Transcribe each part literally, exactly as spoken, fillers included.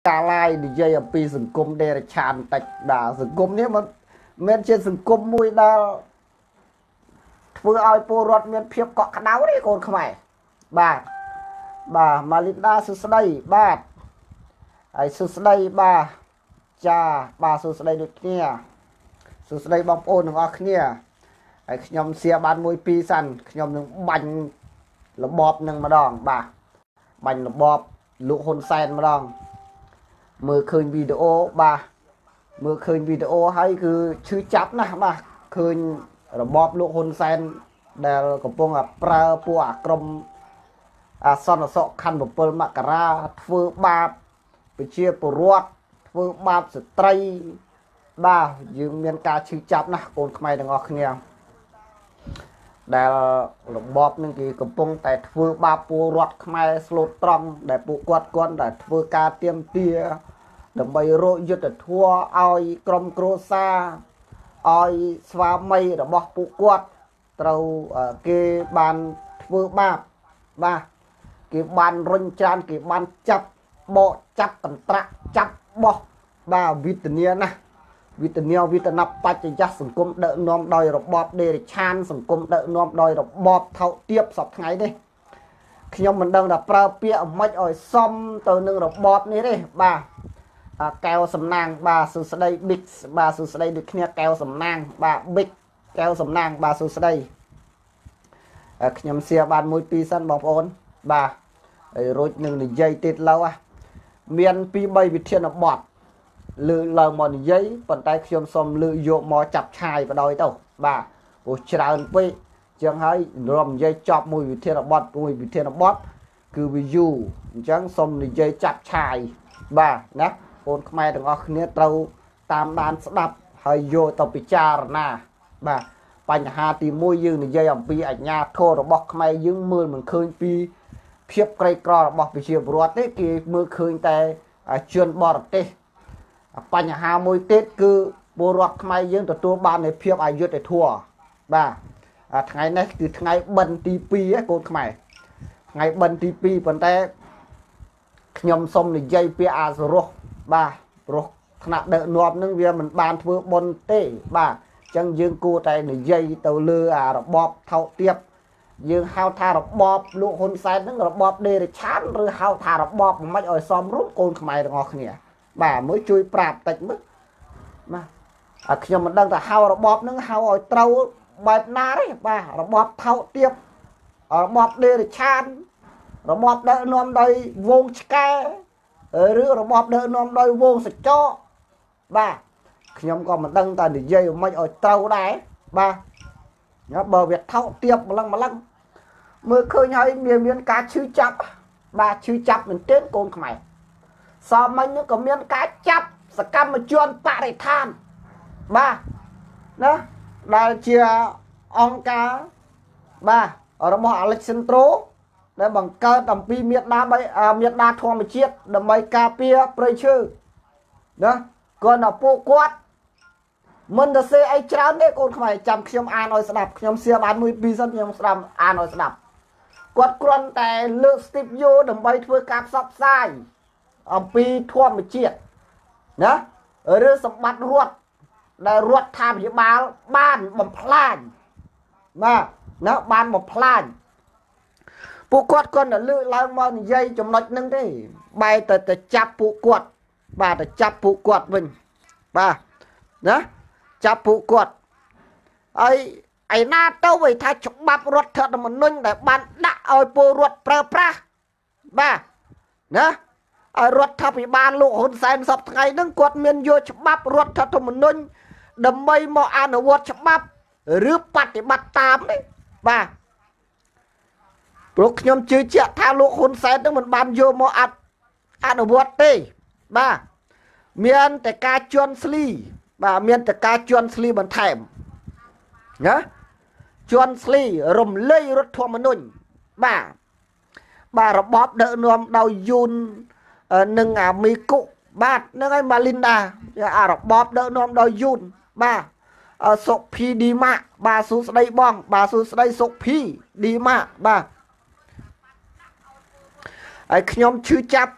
កាឡាយនិយាយអំពីសង្គមដេរឆានតិចបាទសង្គមនេះมันមានជាសង្គមមួយដែលធ្វើឲ្យពលរដ្ឋមានភាពកក់ក្ដៅទេកូនខ្មែរបាទបាទម៉ាលីដាសុស្ដីបាទហើយសុស្ដីបាទចាបាទសុស្ដីដូចគ្នាសុស្ដីបងប្អូនទាំងអស់គ្នាហើយខ្ញុំសៀបានមួយពីរសិនខ្ញុំនឹងបាញ់របបនឹងម្ដងបាទបាញ់របបលោកហ៊ុនសែនម្ដងមើលឃើញវីដេអូបាទមើលឃើញវីដេអូហើយគឺឈឺចាប់ណាស់បាទឃើញរបបលោកហ៊ុនសែនដែលកំពុងប្រើពួកអាក្រមអាសន្នសក់ខណ្ឌbảyមករាធ្វើបាបប្រជាពលរដ្ឋធ្វើបាបស្ត្រីបាទយើងមានការឈឺចាប់ណាស់កូនខ្មែរទាំងអស់គ្នាដែលរបបនឹងគេកំពុងតែធ្វើបាបពលរដ្ឋខ្មែរស្លូតត្រង់ដែលពួកគាត់គាត់តែធ្វើការទៀមទាដើម្បីរកយុត្តិធម៌ឲ្យក្រុមគ្រួសារឲ្យស្វាមីរបស់ពួកគាត់ត្រូវគេបានធ្វើបាបបាទគេបានរុញច្រានគេបានចាប់បកចាប់កន្ត្រាក់ចាប់បោះបាទវិធានាណាវិធានាវិធានបច្ចយសង្គមដឹកនាំដោយរបបដេរឆានសង្គមដឹកនាំដោយរបបថោកទាបសពថ្ងៃនេះខ្ញុំមិនដឹងថាប្រើពាក្យអ្មិចឲ្យសមទៅនឹងរបបនេះទេបាទកែវសំណាងបាទសុស្ដី Big បាទសុស្ដីដូចគ្នាកែវសំណាងបាទ Big កែវសំណាងបាទសុស្ដីខ្ញុំសៀបានមួយពីរសិនបងប្អូនបាទហើយរួចនឹងនិយាយទៀតឡូវមានពីរបីវិធានបទលើកឡើងមកនិយាយប៉ុន្តែខ្ញុំសូមលើកយកមកចាប់ឆាយបដ ாய் ទៅបាទព្រោះច្រើនពេកចឹងហើយរំនិយាយចប់មួយវិធានបទមួយវិធានបទគឺវាយូរអញ្ចឹងសូមនិយាយចាប់ឆាយបាទណាបងខ្មែរទាំងអស់គ្នាត្រូវតាមដានស្ដាប់ហើយយកទៅពិចារណាបាទបញ្ហាទីមួយយើងនិយាយអំពីអាជ្ញាធររបស់ខ្មែរយើងមើលមិនឃើញពីភាពក្រីក្ររបស់ប្រជាពលរដ្ឋទេគេមើលឃើញតែជនបរទេសបញ្ហាមួយទៀតគឺពលរដ្ឋខ្មែរយើងទទួលបាននូវភាពអយុត្តិធម៌បាទថ្ងៃនេះគឺថ្ងៃបិណ្ឌទីពីរកូនខ្មែរថ្ងៃបិណ្ឌទីពីរប៉ុន្តែខ្ញុំសូមនិយាយពីអាសរោះបាទព្រោះថ្នាក់ដឹកនាំនឹងវាមិនបានធ្វើបុណ្យទេបាទអញ្ចឹងយើងគួរតែនិយាយទៅលើអារបបថោកទាបយើងហៅថារបបលោកហ៊ុនសែនហ្នឹងរបបដេរឆានឬហៅថារបបមិនឲ្យសមរម្យកូនខ្មែរទាំងអស់គ្នាបាទមើលជួយប្រាប់តិចមើលបាទអាខ្ញុំមិនដឹងថាហៅរបបហ្នឹងហៅឲ្យត្រូវបែបណាទេបាទរបបថោកទាបរបបដេរឆានរបបដឹកនាំដោយវងឆ្កែឬរបបដឹកនាំដោយវងសចកបាទខ្ញុំក៏មិនដឹងតែនិយាយមិនឲ្យត្រូវដែរបាទបើវាថោកទាបម្លឹងម្លឹងមើលឃើញហើយមានមានការឈឺចាប់បាទឈឺចាប់មែនទែនកូនខ្មែរសមមិញនោះក៏មានការចាប់សកម្មជនបរិស្ថានបាទណាដែលជាអង្គការបាទរបស់ Alexandro ដែលបង្កើតអំពីមេដាបីមេដាធម្មជាតិដើម្បីការពារព្រៃឈើណាគាត់ដល់ពួកគាត់មិនទៅសេអីច្រើនទេកូនខ្មែរចាំខ្ញុំអានឲ្យស្ដាប់ខ្ញុំសៀបានមួយពីរសិនខ្ញុំស្ដាប់អានឲ្យស្ដាប់គាត់គ្រាន់តែលើក Steve Yo ដើម្បីធ្វើការផ្សព្វផ្សាយអំពីធម្មជាតិណាឬសម្បត្តិរដ្ឋដែលរដ្ឋាភិបាលបានបំផ្លាញបាទណាបានបំផ្លាញពួកគាត់គាត់ទៅលើកឡើងមកនិយាយចំណុចហ្នឹងទេបែរទៅទៅចាប់ពួកគាត់បាទទៅចាប់ពួកគាត់វិញបាទណាចាប់ពួកគាត់ហើយឯណាទៅវិញថាច្បាប់រដ្ឋធម្មនុញ្ញដែលបានដាក់ឲ្យពលរដ្ឋប្រើប្រាស់បាទណាឲ្យរដ្ឋាភិបាលលោកហ៊ុនសែនសពថ្ងៃហ្នឹងគាត់មានយកច្បាប់រដ្ឋធម្មនុញ្ញដើម្បីមកអនុវត្តច្បាប់ឬបប្រតិបត្តិតាមនេះបាទព្រោះខ្ញុំជឿជាក់ថាលោកហ៊ុនសែននឹងមិនបានយកមកអនុវត្តទេបាទមានតែការជន់ស្លីបាទមានតែការជន់ស្លីបន្ថែមណាជន់ស្លីរំលែករដ្ឋធម្មនុញ្ញបាទបាទរបបដឹកនាំដោយយូននឹងអាមីគុបាទហ្នឹងហើយម៉ាលីនដាអារបបដឹកនាំដោយយូនបាទសុភីឌីម៉ាបាទសួស្ដីបងបាទសួស្ដីសុភីឌីម៉ាបាទហើយខ្ញុំឈឺចាប់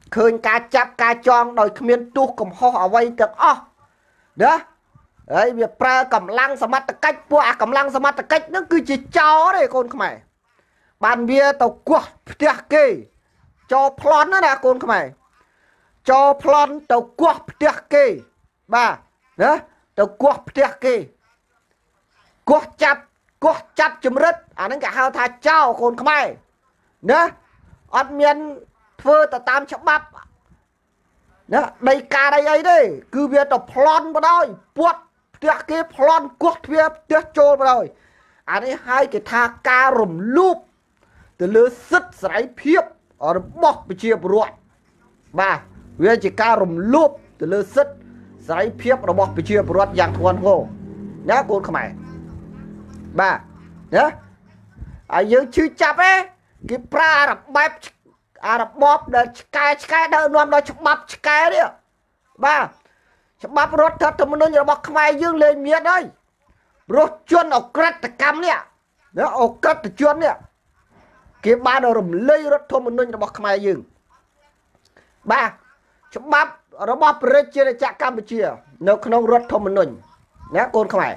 ឃើញការចាប់ការចងដោយគ្មានទោសកំហុសអ្វីទាំងអស់ណាហើយវាប្រើកម្លាំងសមត្ថកិច្ចពួកអាកម្លាំងសមត្ថកិច្ចហ្នឹងគឺជាចោរទេកូនខ្មែរបានវាទៅគោះផ្ទះគេចោប្លន់ណាកូនខ្មែរចោប្លន់ទៅគោះផ្ទះគេបាទណាទៅគោះផ្ទះគេគោះចាប់គោះចាប់ចម្រិតអាហ្នឹងគេហៅថាចោកូនខ្មែរណាអត់មានធ្វើទៅតាមច្បាប់ណាដីកាដីអីទេគឺវាទៅប្លន់បដ ாய் ពួតផ្ទះគេប្លន់គោះទ្វារផ្ទះចូលបដ ாய் អានេះហើយគេថាការរំលោភទៅលើសិទ្ធិសេរីភាពរបស់ប្រជាពលរដ្ឋបាទវាជាការរំលោភទៅលើសិទ្ធិសេរីភាពរបស់ប្រជាពលរដ្ឋយ៉ាងធ្ងន់ធ្ងរណាកូនខ្មែរបាទណាហើយយើងជឿចាប់ឯងគេប្រើរបបែបអារបបដែលឆ្កែឆ្កែដើរនាំដល់ច្បាប់ឆ្កែនេះបាទច្បាប់រដ្ឋធម្មនុញ្ញរបស់ខ្មែរយើងលែងមានហើយព្រោះជនអក្រិតកម្មនេះណាអក្រិតជននេះគេបានរំលាយរដ្ឋធម្មនុញ្ញរបស់ខ្មែរយើងបាទច្បាប់របស់ប្រជារាស្ត្រកម្ពុជានៅក្នុងរដ្ឋធម្មនុញ្ញណាកូនខ្មែរ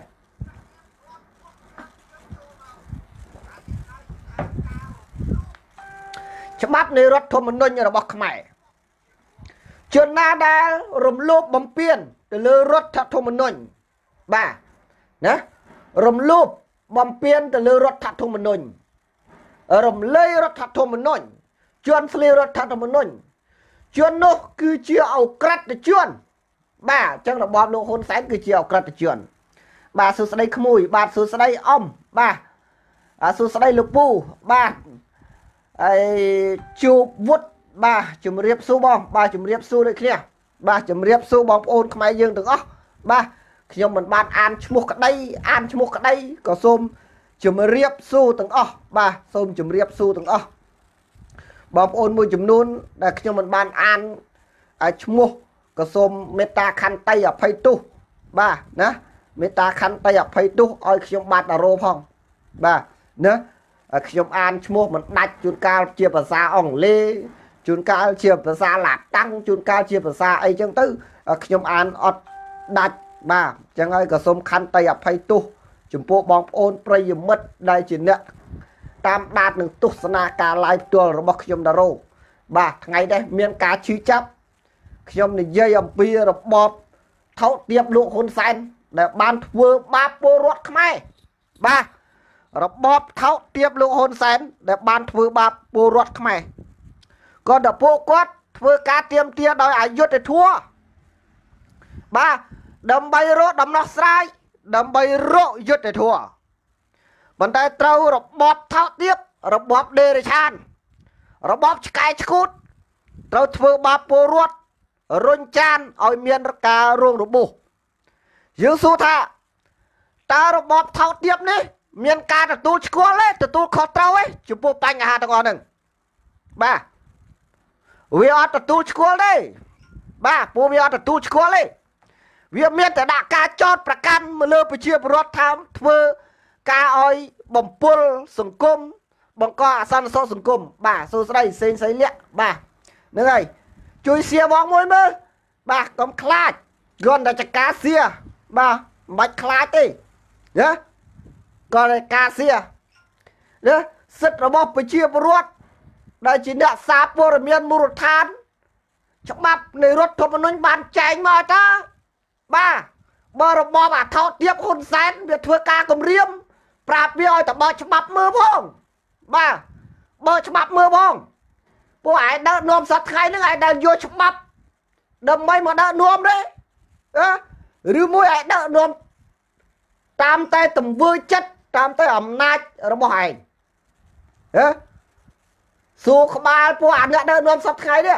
ច្បាប់នៃរដ្ឋធម្មនុញ្ញរបស់ខ្មែរជនណាដែលរំលោភបំពានទៅលើរដ្ឋធម្មនុញ្ញបាទណារំលោភបំពានទៅលើរដ្ឋធម្មនុញ្ញរំលាយរដ្ឋធម្មនុញ្ញជន់ស្លីរដ្ឋធម្មនុញ្ញជននោះគឺជាអក្រិតជនបាទអញ្ចឹងរបបលោកហ៊ុនសែនគឺជាអក្រិតជនបាទសួស្ដីក្មួយបាទសួស្ដីអ៊ំបាទសួស្ដីលោកពូបាទហើយជួបវុឌ្ឍបាទជំរាបសួរបងបាទជំរាបសួរដូចគ្នាបាទជំរាបសួរបងប្អូនខ្មែរយើងទាំងអស់បាទខ្ញុំមិនបានអានឈ្មោះក្តីអានឈ្មោះក្តីក៏សូមជំរាបសួរទាំងអស់បាទសូមជំរាបសួរទាំងអស់បងប្អូនមួយចំនួនដែលខ្ញុំមិនបានអានឈ្មោះក៏សូមមេត្តាខន្តីអភ័យទោសបាទណាមេត្តាខន្តីអភ័យទោសឲ្យខ្ញុំបាទតារោផងបាទណាខ្ញុំអានឈ្មោះមិនដាច់ជួនកាលជាភាសាអង់គ្លេសជួនកាលជាភាសាឡាតាំងជួនកាលជាភាសាអីចឹងទៅខ្ញុំអានអត់ដាច់បាទអញ្ចឹងហើយក៏សូមខន្តីអភ័យទោសចំពោះបងប្អូនប្រិយមិត្តដែលជាអ្នកតាមដាននឹងទស្សនាការ live ផ្ទាល់របស់ខ្ញុំតារោបាទថ្ងៃនេះមានការឈឺចាប់ខ្ញុំនិយាយអំពីរបបថោកទាបលោកហ៊ុនសែនដែលបានធ្វើបាបពលរដ្ឋខ្មែរបាទរបបថោកទាបលោកហ៊ុនសែនដែលបានធ្វើបាបពលរដ្ឋខ្មែរក៏ដល់ពួកគាត់ធ្វើការទៀមទាដោយអយុត្តិធម៌បាទដើម្បីរកដំណោះស្រាយដើម្បីរកយុត្តិធម៌ប៉ុន្តែត្រូវរបបថោកទាបរបបដេរឆានរបបឆ្កែឆ្កួតត្រូវធ្វើបាបពលរដ្ឋរុញចានឲ្យមានការរងរបួសយើងសួរថាតើរបបថោកទាបនេះមានការទទួលស្គាល់ទេទទួលខុសត្រូវទេចំពោះបញ្ហាទាំងអស់ហ្នឹងបាទវាអត់ទទួលស្គាល់ទេបាទពួកវាអត់ទទួលស្គាល់ទេវាមានតែដាក់ការចោទប្រកាន់មកលើប្រជាពលរដ្ឋថាធ្វើការឲ្យបំពុលសង្គមបង្កអសន្តិសុខសង្គមបាទសួស្ដីសេងសៃលាក់បាទហ្នឹងហើយជួយសៀបងមួយមើលបាទកុំខ្លាចគ្រាន់តែចការសៀបាទមិនបាច់ខ្លាចទេណាក៏តែការសៀណាសិទ្ធិរបស់ប្រជាពលរដ្ឋដែលជាអ្នកសារព័ត៌មានមូលដ្ឋានច្បាប់នៃរដ្ឋធម្មនុញ្ញបានចែងមកថាបាទបើរបបអាថោកទាបហ៊ុនសែនវាធ្វើការគម្រាមប្រាប់វាឲ្យតបើច្បាប់មើលផងបាទបើច្បាប់មើលផងពួកឯងដើរនាំសត្វថ្ងៃហ្នឹងឯងដើរយកច្បាប់ដើម្បីមកដើរនាំទេឬមួយឯងដើរនាំតាមតែទង្វើចិត្តតាមតែអំណាចរបស់ឯងហ៎សួរក្បាលពួកអាអ្នកដើរនាំសត្វថ្ងៃនេះ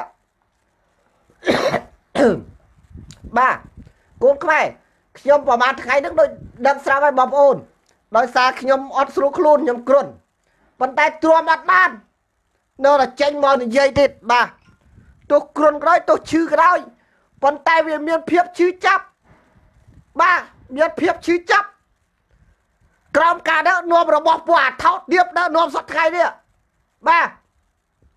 បាទកូនខ្មែរខ្ញុំប្រហែលថ្ងៃហ្នឹងដូចដឹងស្រាប់ហើយបងប្អូនដោយសារខ្ញុំអត់ស្រួលខ្លួនខ្ញុំគ្រុនប៉ុន្តែទ្រាំអត់បាននៅតែចេញមកនិយាយទៀតបាទទោះគ្រុនក្រោយទោះឈឺក្រោយប៉ុន្តែវាមានភាពឈឺចាប់បាទមានភាពឈឺចាប់ក្រោមការដឹកនាំរបស់ពួកអាថោកទាបដឹកនាំសត្វថ្ងៃនេះបាទ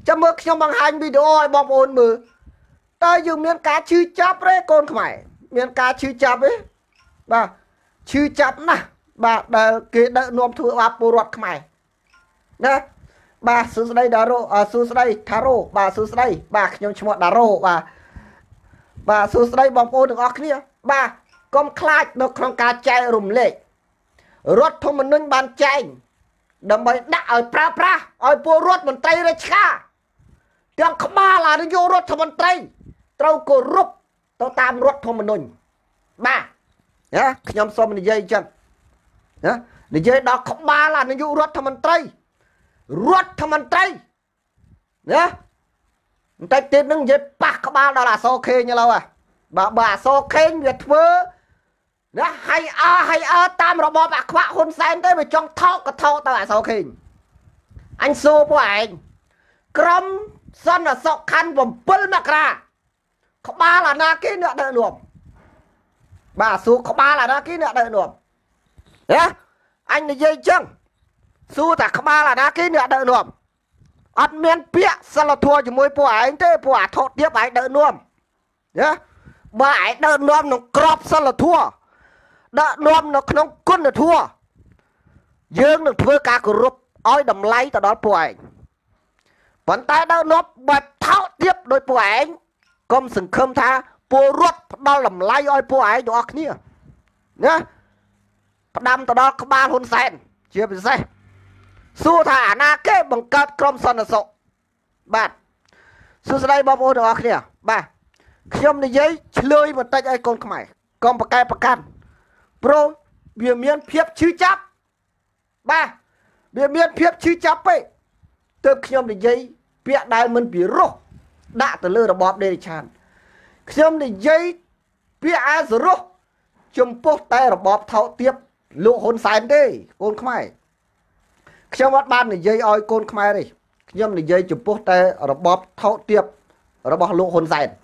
ចាំមើលខ្ញុំបង្ហាញវីដេអូឲ្យបងប្អូនមើលតើយើងមានការឈឺចាប់ទេកូនខ្មែរមានការឈឺចាប់ទេបាទឈឺចាប់ណាស់បាទដែលគេដឹកនាំធ្វើបាបពលរដ្ឋខ្មែរណាបាទសួស្ដីដារ៉ូសួស្ដីថារ៉ូបាទសួស្ដីបាទខ្ញុំឈ្មោះដារ៉ូបាទបាទសួស្ដីបងប្អូនទាំងអស់គ្នាបាទកុំខ្លាចនៅក្នុងការចែករំលែករដ្ឋធម្មនុញ្ញបានចែងដើម្បីដាក់ឲ្យប្រើប្រាស់ឲ្យពលរដ្ឋមន្ត្រីរាជការទាំងក្បាលអានយោបាយរដ្ឋមន្ត្រីត្រូវគោរពទៅតាមរដ្ឋធម្មនុញ្ញបាទណាខ្ញុំសូមនិយាយអញ្ចឹងណានិយាយដល់ក្បាលអានយោបាយរដ្ឋមន្ត្រីរដ្ឋមន្ត្រីណាបន្តិចទៀតនឹងនិយាយប៉ះក្បាលដល់អសរខេងឥឡូវហ่ะបាទបើអសរខេងវាធ្វើណាហើយអើហើយអើតាមរបបអាខ្វាក់ហ៊ុនសែនទេវាចង់ថោកក៏ថោកទៅអសរខេងអញសួរពួកឯងក្រុមសន្តិសុខខណ្ឌ7មករាក្បាលអាណាគេអ្នកដឹកនាំបាទសួរក្បាលអាណាគេអ្នកដឹកនាំណាអញនិយាយអញ្ចឹងសួរតែក្បាលអាណាគេអ្នកដឹកនាំអត់មានពាក្យសិលធម៌ជាមួយពួកឯងទេពួកអាថោទៀបឯងដឹកនាំណាបើឯងដឹកនាំក្នុងក្របសិលធម៌ដឹកនាំនៅក្នុងគុណធម៌យើងនឹងធ្វើការគោរពឲ្យតម្លៃទៅដល់ពួកឯងប៉ុន្តែដឹកនាំបែបថោទៀបដោយពួកឯងកុំសង្ឃឹមថាពលរដ្ឋផ្ដល់តម្លៃឲ្យពួកឯងទាំងអស់គ្នាណាផ្ដាំទៅដល់ក្បាលហ៊ុនសែនជាពិសេសសួរថាអាណាគេបង្កើតក្រុមសន្តិសុខបាទសួស្ដីបងប្អូនទាំងអស់គ្នាបាទខ្ញុំនិយាយឆ្លើយបន្តិចឲ្យកូនខ្មែរកុំប្រកែកប្រកាន់ព្រោះវាមានភាពឈឺចាប់បាទវាមានភាពឈឺចាប់ពេកទើបខ្ញុំនិយាយពាក្យដែលមិនពិរោះដាក់ទៅលើរបបដេរឆានខ្ញុំនិយាយពាក្យអាសរោះចំពោះតែរបបថោកទាបលោកហ៊ុនសែនទេកូនខ្មែរខ្ញុំអត់បាននិយាយឲ្យកូនខ្មែរទេខ្ញុំនិយាយចំពោះតែរបបថោកទាបរបស់លោកហ៊ុនសែន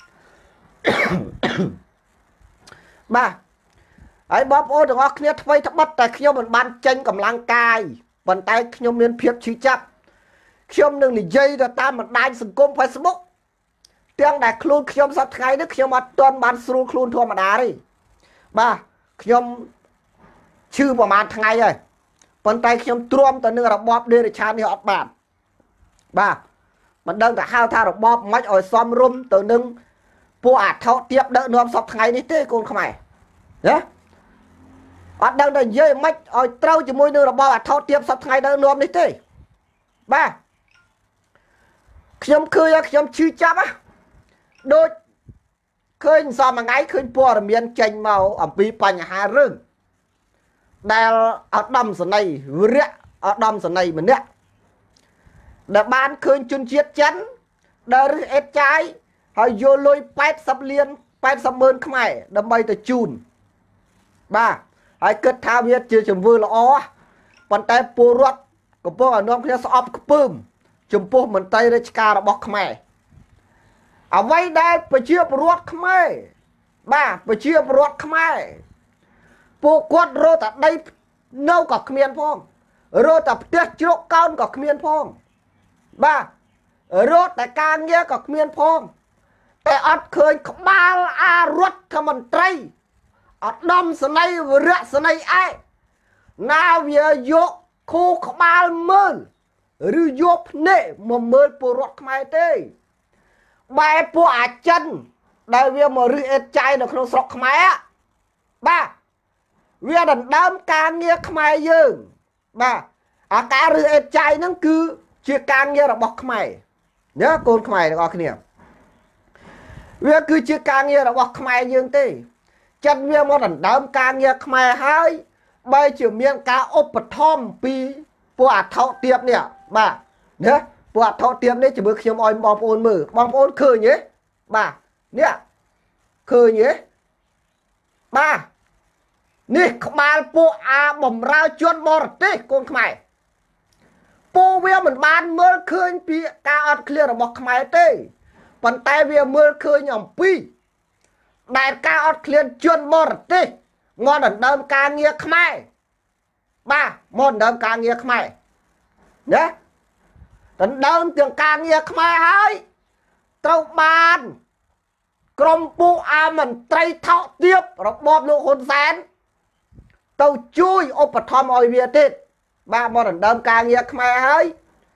បាទហើយបងប្អូនទាំងអស់គ្នាថ្មីត្បិតតែខ្ញុំមិនបានចេញកម្លាំងកាយប៉ុន្តែខ្ញុំមានភាពឈឺចាប់ខ្ញុំនឹងនិយាយទៅតាមបណ្ដាញសង្គម Facebook ទាំងដែលខ្លួនខ្ញុំសប្តាហ៍ថ្ងៃនេះខ្ញុំអត់ទាន់បានស្រួលខ្លួនធម្មតាទេបាទខ្ញុំឈឺប្រហែលថ្ងៃហើយប៉ុន្តែខ្ញុំទ្រាំទៅនឹងរបបដេរឆាននេះអត់បានបាទមិនដឹងទៅហៅថារបបមិនឲ្យសមរម្យទៅនឹងពួកអាថោទៀបដឹកនាំសប្តាហ៍ថ្ងៃនេះទេកូនខ្មែរណាអត់ដឹងទៅនិយាយមិនឲ្យត្រូវជាមួយនឹងរបបអាថោទៀបសប្តាហ៍ថ្ងៃដឹកនាំនេះទេបាទខ្ញុំឃើញខ្ញុំឈឺចាប់ណាដូចឃើញសមួយថ្ងៃឃើញព័ត៌មានចេញមកអំពីបញ្ហារឿងដែលឧត្តមសេនីយ៍វរៈឧត្តមសេនីយ៍ម្នាក់ដែលបានឃើញជនជាតិចិនដែលរឹសអេតចាយហើយយកលុយប៉ែតសិបលានប៉ែតសិបម៉ឺនខ្មែរដើម្បីទៅជូនបាទហើយគិតថាវាជាជំរឿល្អប៉ុន្តែពលរដ្ឋកំពុងឲ្យនាំគ្នាស្អប់ខ្ពើមចំពោះមន្ត្រីរាជការរបស់ខ្មែរអ្វីដែលប្រជាពលរដ្ឋខ្មែរបាទប្រជាពលរដ្ឋខ្មែរពួកគាត់រត់តែដីនៅក៏គ្មានផងរត់តែផ្ទះជ្រកកោនក៏គ្មានផងបាទរត់តែការងារក៏គ្មានផងតែអត់ឃើញក្បាលអារដ្ឋមន្ត្រីឧត្តមសេនីយ៍វរៈសេនីយ៍ឯណាវាយកខូក្បាលមើលឬយកភ្នែកមកមើលពលរដ្ឋខ្មែរទេបែបពួកអាចិនដែលវាមករឹសអេតចាយនៅក្នុងស្រុកខ្មែរបាទវាដណ្ដើមការងារខ្មែរយើងបាទអាការរឹសអេតចាយហ្នឹងគឺជាការងាររបស់ខ្មែរណាកូនខ្មែរទាំងអស់គ្នាវាគឺជាការងាររបស់ខ្មែរយើងទេចិនវាមកដណ្ដើមការងារខ្មែរហើយបើជាមានការឧបត្ថម្ភពីពួកអាថោទៀបនេះបាទណាពួកអាថោទៀបនេះជំរឿខ្ញុំឲ្យបងប្អូនមើលបងប្អូនឃើញទេបាទនេះឃើញទេបាទនេះក្បាលពួកអាបំរើជនបរទេសកូនខ្មែរពួកវាមិនបានមើលឃើញពីការអត់ឃ្លារបស់ខ្មែរទេប៉ុន្តែវាមើលឃើញអំពីដែលការអត់ឃ្លានជនបរទេសមកដណ្ដើមការងារខ្មែរបាទមកដណ្ដើមការងារខ្មែរណាដណ្ដើមទាំងការងារខ្មែរហើយត្រូវបានក្រុមពួកអាមន្ត្រីថោកទាបរបបលោកហ៊ុនសែនទៅជួយឧបត្ថម្ភឲ្យវាទៀតបាទមកដណ្ដើមការងារខ្មែរហើយ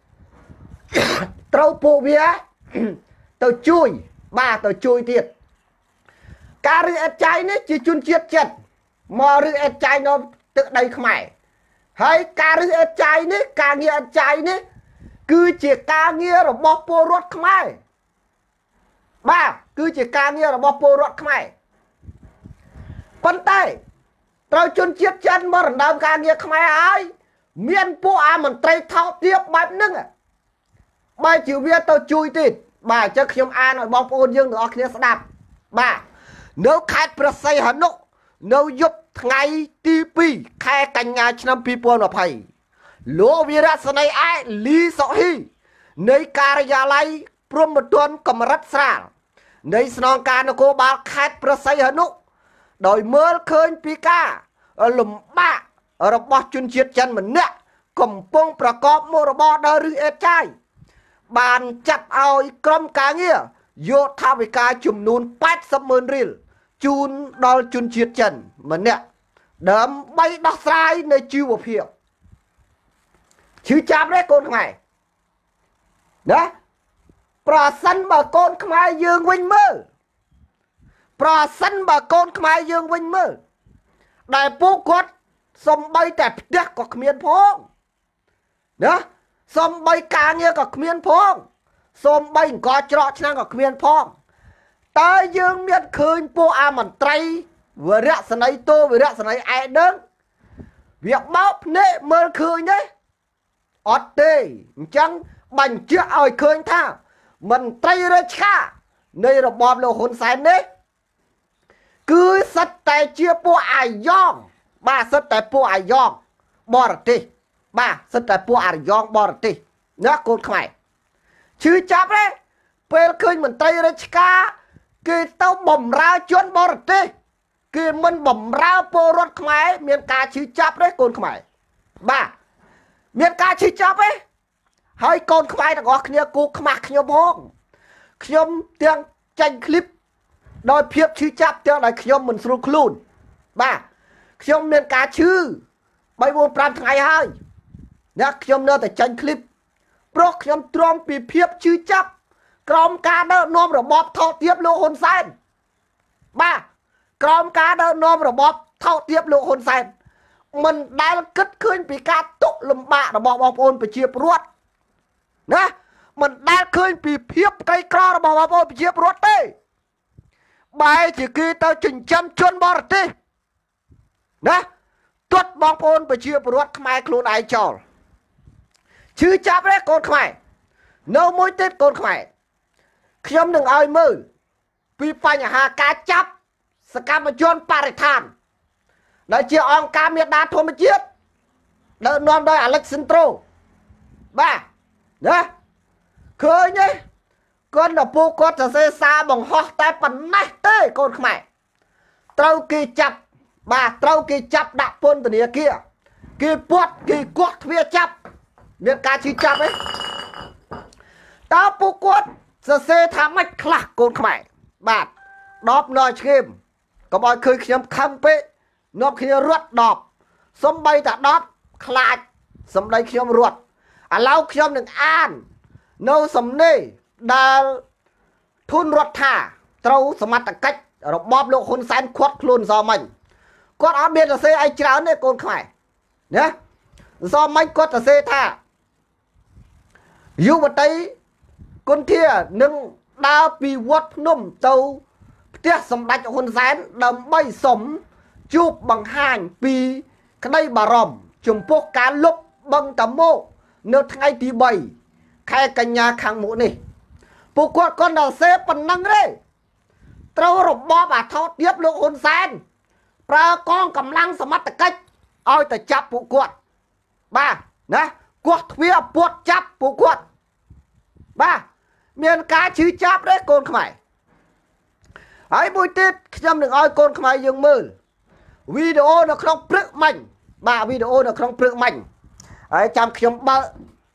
ត្រូវពួកវាទៅជួយបាទទៅជួយទៀតការរឹតអេតចៃនេះជាជនជាតិចិនមករឹតអេតចៃនៅទឹកដីខ្មែរហើយការរឹតអេតចៃនេះការងារអេតចៃនេះគឺជាការងាររបស់ពលរដ្ឋខ្មែរបាទគឺជាការងាររបស់ពលរដ្ឋខ្មែរប៉ុន្តែត្រូវជនជាតិចិនមករំដើមការងារខ្មែរហើយមានពួកអាមន្ត្រីថោកទាបបែបហ្នឹងបែរជាវាទៅជួយទៀតបាទអញ្ចឹងខ្ញុំអានឲ្យបងប្អូនយើងទាំងអស់គ្នាស្ដាប់បាទនៅខេត្តព្រះសីហនុនៅយប់ថ្ងៃទីពីរខែកញ្ញាឆ្នាំពីរពាន់ยี่สิบលោកវីរៈសេនីយ៍ឯកលីសុហ៊ីនៃការិយាល័យព្រំប្រទានកម្រិតស្រាលនៃស្នងការនគរបាលខេត្តព្រះសីហនុដោយមើលឃើញពីការលំបាករបស់ជនជាតិចិនម្នាក់កំពុងប្រកបមុខរបរដើរឬអេតចាយបានចាត់ឲ្យក្រុមការងារយកថវិកាចំនួនแปดสิบម៉ឺនរៀលជូនដល់ជនជាតិចិនម្នាក់ដើម្បីដោះស្រាយនៅជីវភាពឈឺចាប់ទេកូនខ្មែរណាប្រសិនបើកូនខ្មែរយើងវិញមើលប្រសិនបើកូនខ្មែរយើងវិញមើលដែលពួកគាត់សំបីតែផ្ទះក៏គ្មានផងណាសំបីការងារក៏គ្មានផងសំបីអង្គច្រកឆ្នាំងក៏គ្មានផងតើយើងមានឃើញពួកអាមន្ត្រីវរៈសេនីយ៍តូវរៈសេនីយ៍ឯកនឹងវាបោកភ្នែកមើលឃើញទេអត់ទេអញ្ចឹងបញ្ជាក់ឲ្យឃើញថាមន្ត្រីរាជការនៃរបបលោកហ៊ុនសែននេះគឺសិតតែជាពួកអាយ៉ងបាទសិតតែពួកអាយ៉ងបរទេសបាទសិតតែពួកអាយ៉ងបរទេសណាកូនខ្មែរឈឺចាប់ទេពេលឃើញមន្ត្រីរាជការគេទៅបំរើជនបរទេសគេមិនបំរើពលរដ្ឋខ្មែរមានការឈឺចាប់ទេកូនខ្មែរបាទមានការឈឺចាប់ទេហើយកូនខ្មែរទាំងអស់គ្នាគូខ្មាស់ខ្ញុំផងខ្ញុំទាំងចាញ់ឃ្លីបដោយភាពឈឺចាប់ទាំងដែលខ្ញុំមិនស្រួលខ្លួនបាទខ្ញុំមានការឈឺបី បួន ប្រាំថ្ងៃហើយអ្នកខ្ញុំនៅតែចាញ់ឃ្លីបព្រោះខ្ញុំទ្រាំពីភាពឈឺចាប់ក្រោមការដឹកនាំរបបថោកទាបលោកហ៊ុនសែនបាទក្រោមការដឹកនាំរបបថោកទាបលោកហ៊ុនសែនមិនដែលគិតឃើញពីការទុកលំបាករបស់បងប្អូនប្រជាពលរដ្ឋណាមិនដែលឃើញពីភាពក្រីក្ររបស់បងប្អូនប្រជាពលរដ្ឋទេបែរជាគេទៅចិញ្ចឹមជនបរទេសណាទាត់បងប្អូនប្រជាពលរដ្ឋខ្មែរខ្លួនឯងចោលឈឺចាប់ទេកូនខ្មែរនៅមួយទៀតកូនខ្មែរខ្ញុំនឹងឲ្យមើលពីបញ្ហាការចាប់សកម្មជនបរិស្ថានដែលជាអង្គការមេដាធម្មជាតិដឹកនាំដោយ Alexandro បាទណាឃើញទេគាត់ទៅពួកគាត់សរសេរសារបង្ហោះតែប៉ុណ្ណេះទេកូនខ្មែរត្រូវគេចាប់បាទត្រូវគេចាប់ដាក់ពន្ធនាគារគេពាត់គេគោះទ្វារចាប់មានការឈឺចាប់ទេតើពួកគាត់សរសេរថាម៉េចខ្លះកូនខ្មែរបាទដបនរឆ្កៀមកុំឲ្យឃើញខ្ញុំខឹងពេកនាំគ្នារត់ដបសំបីតាដបខ្លាចសំដីខ្ញុំរត់ឥឡូវខ្ញុំនឹងអាននៅសំណេរដែលធុនរដ្ឋាត្រូវសមត្ថកិច្ចរបបលោកហ៊ុនសែនខាត់ខ្លួនសមិញគាត់អត់មានសរសេរអីច្រើនទេកូនខ្មែរណាសមិញគាត់សរសេរថាយុវតីគុនធានឹងដើរពីវត្តភ្នំទៅផ្ទះសម្ដេចហ៊ុនសែនដើម្បីសុំជួបបង្ហាញពីក្តីបារម្ភចំពោះការលុបបឹងតាម៉ូនៅថ្ងៃទីបីខែកញ្ញាខាងមុខនេះពួកគាត់គាត់ដល់សេប៉ុណ្ណឹងទេត្រូវរបបអាថោកទាបលោកហ៊ុនសែនប្រើកងកម្លាំងសមត្ថកិច្ចឲ្យទៅចាប់ពួកគាត់បាទណាគោះទ្វារពួតចាប់ពួកគាត់បាទមានការឈឺចាប់ទេកូនខ្មែរហើយមួយទៀតខ្ញុំនឹងឲ្យកូនខ្មែរយើងមើលវីដេអូនៅក្នុងព្រឹកមិញបាទវីដេអូនៅក្នុងព្រឹកមិញហើយចាំខ្ញុំបើក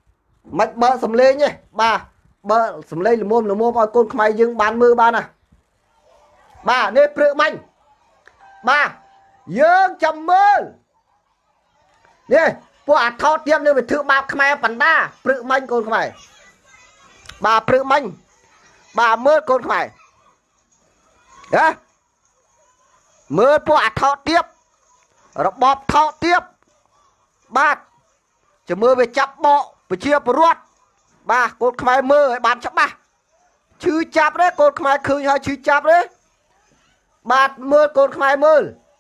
mạch bơ sầm lên nhé ba bơ sầm lên là mồm là mồm coi con mày dừng bán mưa ba nè ba nè prự manh ba dương chầm mơ nè bộ ạt thọ tiêm nên phải thử bạp khmer phần đa prự manh con mày ba prự manh ba mơ con mày đó mơ bộ ạt thọ tiếp rồi bọp thọ tiếp ba chỉ mơ về chắp bộ về chia bờ ruột ba con mày mơ bán chắp ba chứ chắp đấy con mày khơi hay chứ chắp đấy ba mơ con mày mơ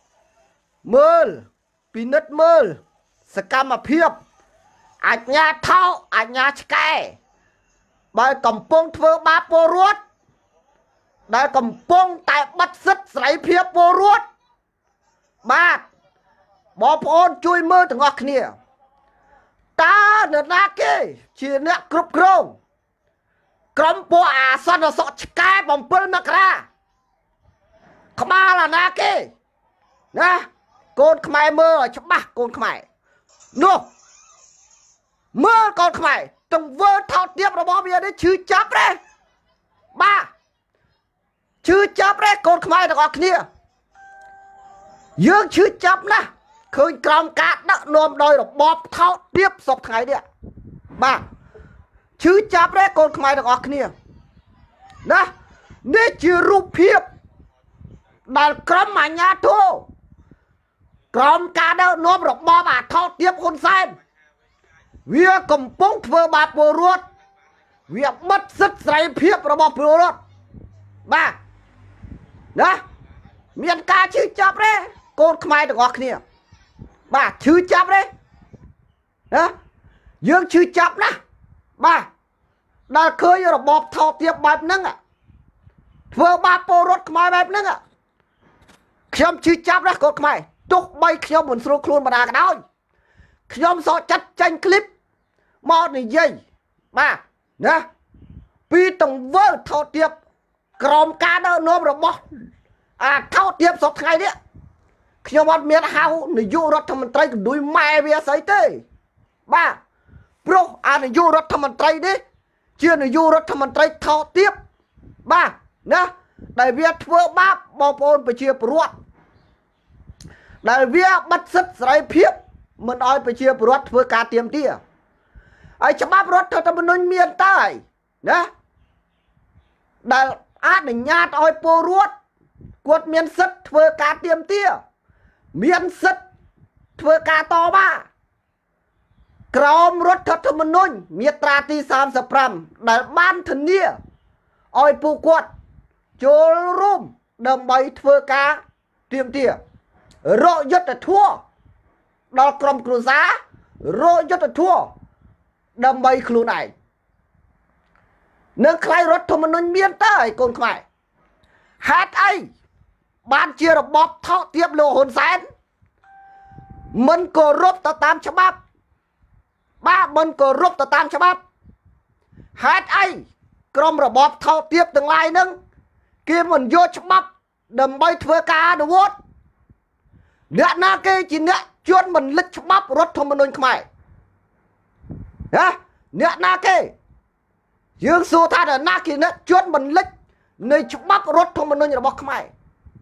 mơ pin đất mơสกรรมเพียบอัญญาเท่าอัญญาสแกใบกำปงเทอบาปรวดได้กำปงแต่บัดซึดใส่เพียบปรวดบาดบอพอนช่วยมือถึงออกเนี่ยตาเนื้อนาเกเชียเนื้อกรุบกรองกรมปัวอาสันสอดสแกบอมเปิลนักราขมาละนาเกนะโกนขมายมือฉบับโกนขมายนู่เมื่อก่อนขมายต้องเวอร์ทอดเทียบระบอบเบียได้ชื่อจับเลยบ้าชื่อจับเลยโกนขมายต้องออกเนี่ยยืงชื่อจับนะเคยกรองการนักนวมโดยระบอบเท่าเทียบศพไงเนี่ยบ้าชื่อจับเลยโกนขมายต้องออกเนี่ยนะนี่ชื่อรูปเพียบดันกรมมัญญาโทกรมการเดินโน้มระบอบอาทอเทียบคนเซนเวียกำปงเฟือบาปรวดเวียมัดซึดใส่เพียบระบอบปรวดบ้านะเมียนกาชื่อจับเลยโกนขมายตะกอกเนี่ยบ้าชื่อจับเลยนะยืงชื่อจับนะบ้าได้เคยระบอบทอเทียบแบบนั้นอ่ะเฟือบาปรวดขมายแบบนั้นอ่ะขยมชื่อจับนะโกนขมายตุกใบขยมบนสโลครูนมาดากันได้ขยมสอจัดจังคลิปมอนี่ยัยมานะปีต้องเวอร์เท่าเทียบกรมการเดินโน้มระบบอ่าเท่าเทียบสดไงเนี่ยขยมวันเมียนเฮาในยุรัฐมนตรีดุยแม่เบียใส่เต้บ้าโปรอ่าในยุรัฐมนตรีดิเชื่อในยุรัฐมนตรีเท่าเทียบบ้านะได้เวียเฟื่อบ้าบอลโอนไปเชียร์ปรวดได้เวียบัดซึดใส่เพียบมันอ้อยไปเชียร์ปรวดเพื่อการเตรียมเตี้ยไอ้ฉบับรถเธอทำมันนุ่นเมียนใต้นะได้อาหนึ่งญาติอ้อยปรวดกวดเมียนซึดเพื่อการเตรียมเตี้ยเมียนซึดเพื่อการต่อบ้ากรอมรถเธอทำมันนุ่นเมียตราตีสามสปรัมได้บ้านทันเนียอ้อยปูกวดโจลรุ่มดำใบเพื่อการเตรียมเตี้ยโรยศทั่วดอกกรมกรุษาโรยศทั่วดำใบครูไหนเนื่องใครรถธรรมนุนเมียนใต้กนขมายหาดไอบ้านเชียร์บอบเท่าเทียบโลหนแสนมันก็รบต่อตามฉบับบ้ามันก็รบต่อตามฉบับหาดไอกรมระบอบเท่าเทียบต่างหลายนึงเกี่ยมันโยฉบับดำใบเถื่อกาดวดเนื้อนาเกจิเนื้อชวนมันลึกฉบับรถธรรมนุนขมายนะเนื้อนาเกยืงสู้ท่าเดินนาเกเนื้อชวนมันลึกในฉบับรถธรรมนุนระบบขมาย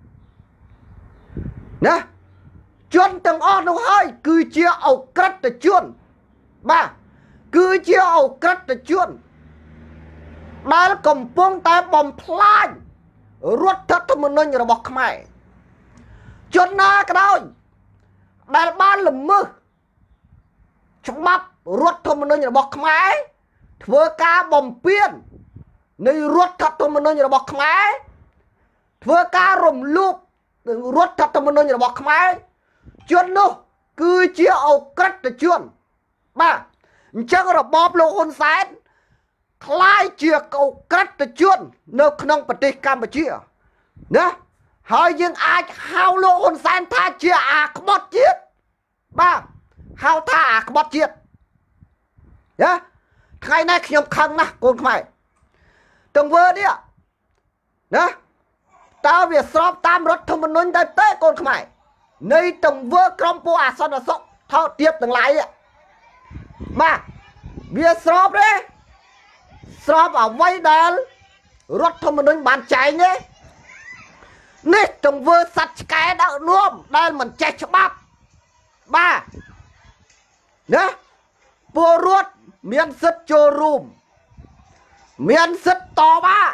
นะชวนตั้งอ้อนเอาให้คือเชี่ยเอากระดชวนบ้าคือเชี่ยเอากระดชวนได้กำปงแต่บอมพลายรถธรรมนุนระบบขมายจนนาก็ได้ได้บ้านหลุมมือฉบับรถธรรมนุนระบบขมายเถื่อกาบอมเปี้ยนในรถธรรมนุนระบบขมายเถื่อการ่มลูกรถธรรมนุนระบบขมายจนนู้คือเชี่ยเอากระดจวนบ้าจังระบบโลหนแสนคล้ายเชี่ยเอากระดจวนในขนมปฏิกรรมเชี่ยนะหอยยังอาจหาวโลหนแสนท่าเชี่ยอาขบดเจียดบ้าหาวท่าอาขบดเจียดนะใครในขยมคังนะโกนขมายตรงเวอร์เนี่ยนะตาเวียสอบตามรถธรรมนุนได้เต้โกนขมายในตรงเวอร์กรมปัวอาสนะศกเท่าเทียบต่างหลายอ่ะมาវាស្របទេស្របអ្វីដែលរដ្ឋធម្មនុញ្ញបានចែងទេនេះទង្វើសត្វឆ្កែដឹកនាំដែលមិនចេះច្បាប់បាទណាពលរដ្ឋមានសិទ្ធិចូលរួមមានសិទ្ធិតវ៉ា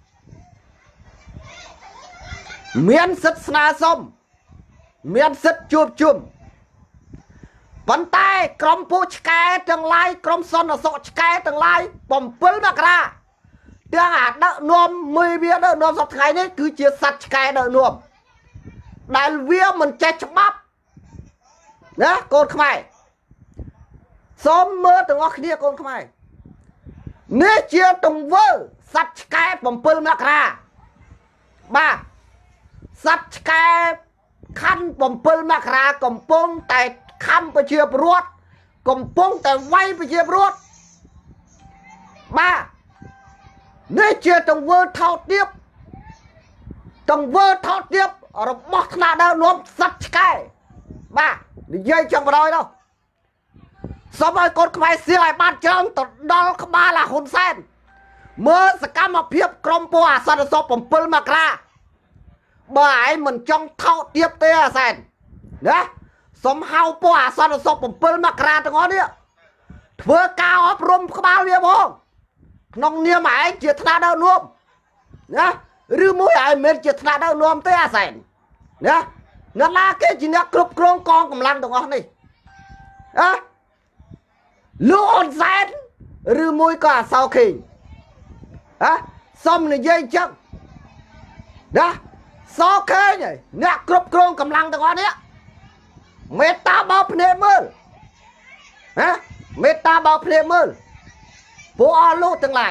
មានសិទ្ធិស្នើសុំមានសិទ្ធិជួបជុំប៉ុន្តែក្រុមពួកឆ្កែទាំងឡាយក្រុមសន្តិសុខឆ្កែទាំងឡាយ7មករាទាំងអាដឹកនាំមួយវាដឹកនាំសប្តាហ៍ថ្ងៃនេះគឺជាសត្វឆ្កែដឹកនាំដែលវាមិនចេះច្បាប់ណាកូនខ្មែរសូមមើលទាំងអស់គ្នាកូនខ្មែរនេះជាទង្វើសត្វឆ្កែ7មករាបាទសត្វឆ្កែខណ្ឌ7មករាកំពុងតែខំប្រជាពលរដ្ឋកំពុងតែវាយប្រជាពលរដ្ឋបាទនេះជាទង្វើថោកទាបទង្វើថោកទាបរបស់ថ្នាក់ដឹកនាំសត្វឆ្កែបាទនិយាយចឹងបណ្ដោយនោះសូមឲ្យកូនខ្មែរសៀលឲ្យបានច្រើនទៅដល់ក្បាលអាហ៊ុនសែនមើលសកម្មភាពក្រុមពលអាសន្តិសុខ7មករាបើឯងមិនចង់ថោកទាបទេអាសែនណាសូមហៅពលអាសន្តិសុខ7មករាទាំងអស់នេះធ្វើការអប់រំក្បាលវាផងក្នុងនាមឯងជាថ្នាក់ដឹកនាំណាឬមួយឯងមិនជាថ្នាក់ដឹកនាំទេអាសែនណាអ្នកណាគេជាអ្នកគ្រប់គ្រងកងកម្លាំងទាំងអស់នេះណាលោកអ៊ុនសែនឬមួយក៏អាសៅខេងហ៎សុំនិយាយអញ្ចឹងណាសៅខេងអ្នកគ្រប់គ្រងកម្លាំងទាំងអស់នេះមេត្តាបោភ្នែកមើលណាមេត្តាបោភ្នែកមើលពួកអស់លោកទាំងឡាយ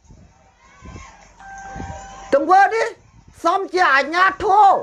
ទង្វើនេះសុំជាអាជ្ញាធរ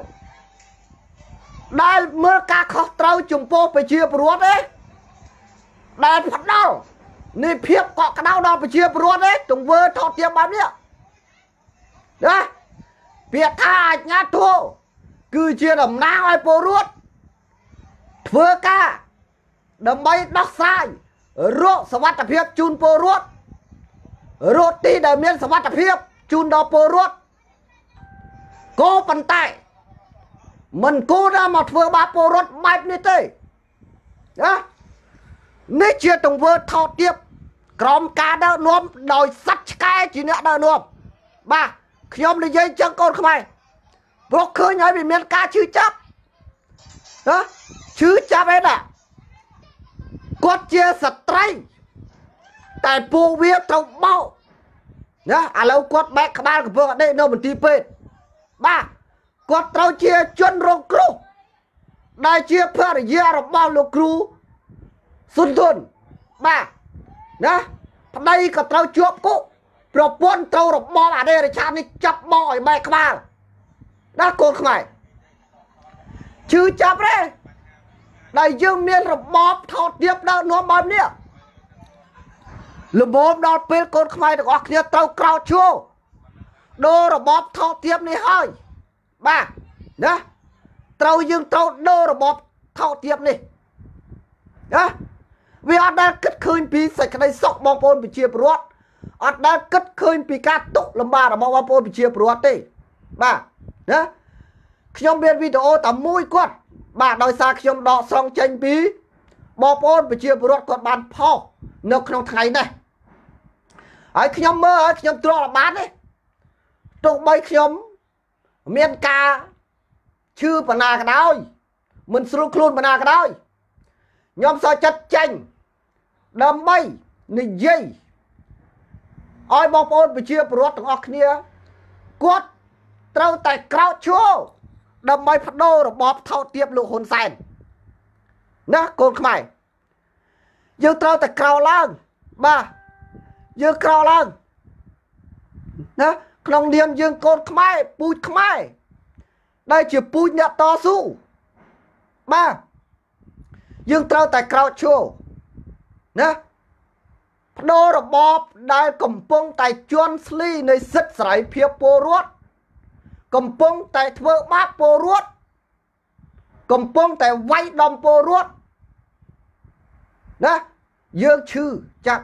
ដែលមើលការខុសត្រូវចំពោះប្រជាពលរដ្ឋទេដែលផ្ដល់នេះភាពកក់ក្ដៅដល់ប្រជាពលរដ្ឋទេទង្វើថោកទាបបែបនេះណាពាក្យថាអាជ្ញាធរគឺជាតំណាងឲ្យពលរដ្ឋធ្វើការដើម្បីដោះស្រាយរកសុវត្ថិភាពជូនពលរដ្ឋរកទីដែលមានសុវត្ថិភាពជូនដល់ពលរដ្ឋក៏ប៉ុន្តែមិនគួរណាមកធ្វើបាបពលរដ្ឋបែបនេះទេណានេះជាទង្វើថោកទាបក្រមការដឹកនាំដោយសត្វឆ្កែជាអ្នកដឹកនាំបាទខ្ញុំនិយាយចឹងកូនខ្មែរព្រោះឃើញហើយវាមានការឈឺចាប់ណាឈឺចាប់ឯណាគាត់ជាស្ត្រីតែពួកវាត្រូវបោកណាឥឡូវគាត់បែកក្បាលកំពុងដេកនៅមន្ទីរពេទ្យបាទគាត់ត្រូវជាជនរងគ្រោះដែលជាភរិយារបស់លោកគ្រូសុនធនបាទណាប្តីក៏ត្រូវជាប់គុកប្រពន្ធត្រូវរបបអដេរឆាននេះចាប់បោឲ្យបែកក្បាលណាកូនខ្មែរឈឺចាប់ទេដែលយើងមានរបបថោកទាបដឹកនាំបែបនេះលំមដល់ពេលកូនខ្មែរទាំងអស់គ្នាត្រូវក្រោកឈរដូររបបថោកទាបនេះហើយបាទណាត្រូវយើងត្រូវដូររបបថោកទាបនេះណាវាអត់ដែលគិតឃើញពីសេចក្តីសុខបងប្អូនប្រជាពលរដ្ឋអត់ដែលគិតឃើញពីការទុកលំបាករបស់បងប្អូនប្រជាពលរដ្ឋទេបាទណាខ្ញុំមានវីដេអូតែមួយគាត់បាទដោយសារខ្ញុំដកស្រង់ចេញពីបងប្អូនប្រជាពលរដ្ឋគាត់បានផុសនៅក្នុងថ្ងៃនេះហើយខ្ញុំមើលហើយខ្ញុំទ្រាំបានទេទោះបីខ្ញុំមានការឈឺបណ្ណាក៏ដោយមិនស្រួលខ្លួនបណ្ណាក៏ដោយខ្ញុំសោះចិត្តចេញដើម្បីនិយាយឲ្យបងប្អូនប្រជាពលរដ្ឋទាំងអស់គ្នាគាត់ត្រូវតែក្រោកឈរដើម្បីបដូររបបថោកទាបលោកហ៊ុនសែនណាកូនខ្មែរយើងត្រូវតែក្រោកឡើងបាទយើងក្រោកឡើងណាក្នុងនាមយើងកូនខ្មែរពូជខ្មែរដែលជាពូជអ្នកតស៊ូបាទយើងត្រូវតែក្រោកឈរណាបដូររបបដែលកំពុងតែជន់ស្លីនៃសិទ្ធិសេរីភាពពលរដ្ឋកំពុងតែធ្វើបាបពលរដ្ឋកំពុងតែវាយដំពលរដ្ឋណាយើងឈឺចាប់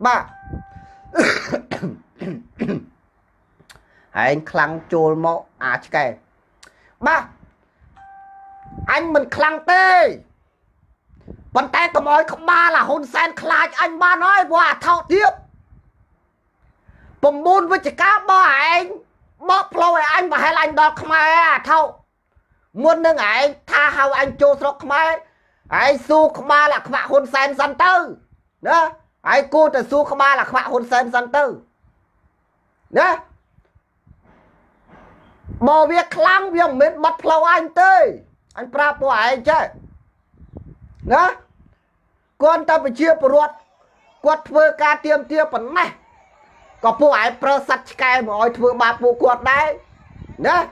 bà anh khăn chôl mộ à chứ kè bà anh mình khăn tê bọn tay cầm ơi không ba là hôn sen khai anh ba nói qua thao tiếp bùm bùn với chỉ cá bò anh bóp lâu anh và hay là anh đọc mai thao muốn nâng anh tha hào anh chô sọc mai anh su không ba là khmạ hôn sen dân tư đó anh cô từ su không ba là khmạ hôn sen dân tư đó bò việc khăn việc mến bắt lâu anh tê anh pra của anh chứ đó con ta phải chia bột ruột quật vừa ca tiêm tiêm phần này có phụ ai pro sạch cái mọi thứ bà phụ quật đấy đó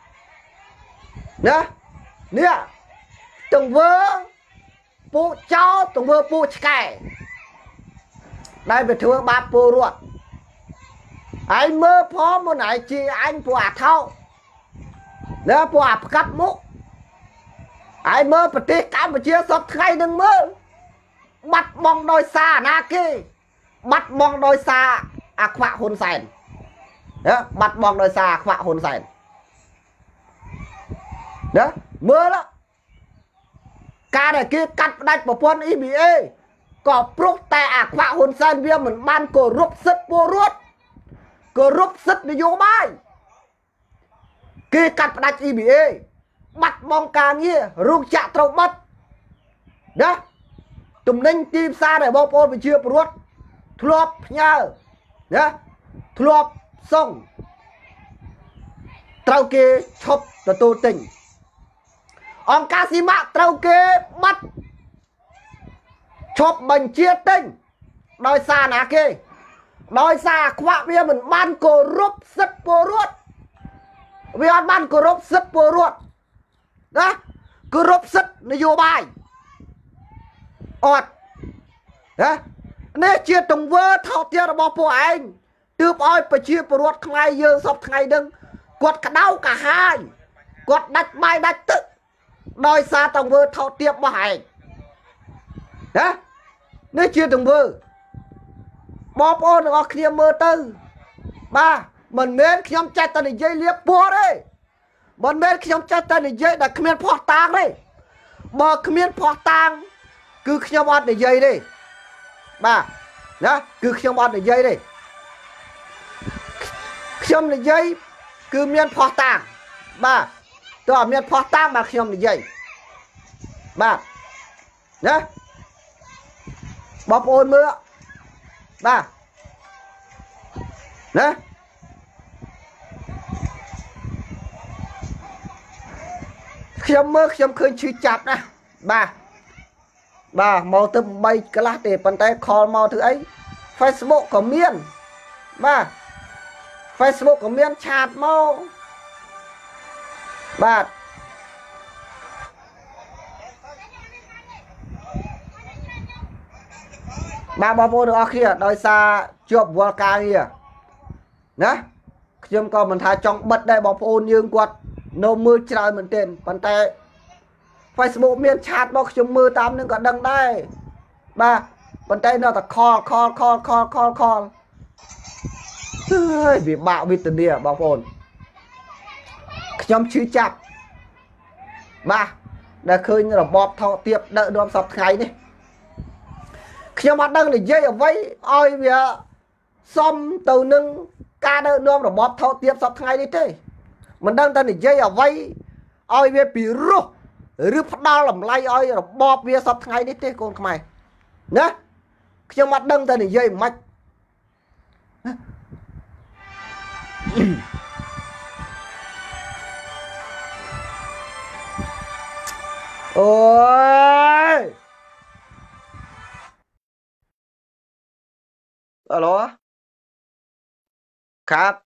đó nè từng vừa phụ cháu từng vừa phụ cái đây về thứ bà phụ ruột anh mơ phó một này chi anh phụ à thâu đó phụ à cắp múc anh mơ phải tiết cả một chia sắp ngay đừng mơ bắt bong đôi xa na kia bắt bong đôi xa à khỏa hôn sàn đó bắt bong đôi xa khỏa hôn sàn đó mơ đó ca này kia cắt đạch vào quân i bê a có prúc tại à khỏa hôn sàn vì mình ban cổ rụp sức vô ruột cổ rụp sức đi vô bài kia cắt đạch i bê a bắt bong ca nghĩa rung chạ trâu mất đó tùm ninh tim xa để bông bông bị chia bột thulop nhờ đó thulop xong trâu kia chụp từ tô tình ông ca sĩ mạ trâu kia bắt chụp bệnh chia tinh đôi xa ná kia đôi xa khoa bia mình ban cổ rúp sức bồ ruột vì ông ban cổ rúp sức bồ ruột đó cứ rúp sức nó vô bài ọt đó nên chia tổng vơ thao tiêu là bỏ của anh từ ôi phải chia bột ruột ngày giờ sọc ngày đừng quật cả đau cả hai quật đạch bài đạch tự đôi xa tổng vơ thao tiêu bỏ hành đó nên chia tổng vơ bỏ bỏ nó kia mơ tư ba mình mến khi ông chạy ta để dây liếp bùa đấy mình mến khi ông chạy ta để dây là khmiên phó tang đấy mà khmiên phó tang cứ khi ông ăn để dây đi ba đó cứ khi ông ăn để dây đi khi ông để dây cứ miên phó tang ba tôi ở miên phó tang mà khi ông để dây ba đó bóp ôn mưa ba đó khi ông mơ khi ông khơi chữ chạp nè ba bà màu tầm bay cái lá để bàn tay call màu thứ ấy Facebook có miên ba Facebook có miên chat màu ba ba bao vô được kia đôi xa chụp vô ca kia nè chúng có mình thay trong bật đây bảo phone nhưng quạt nô mưa trời mình tiền bàn tay Facebook miền chat bọc chúng mưa tám nên còn đăng đây ba bàn tay nó là call call call call call call vì bạo vì tình địa bảo phone trong chữ chạp ba đã khơi như là bọp thọ tiệp đợi đom sọc ngày đi khi mà đăng để dây ở vây ôi vì xong từ nâng ca đợi đom là bọp thọ tiệp sọc ngày đi thế mình đăng tên để dây ở vây ôi vì bị rút rước đau làm lay ơi rồi bóp bia sắp ngay đi thế con mày nhá khi mặt đâm ta để dây mạch ôi aloครับ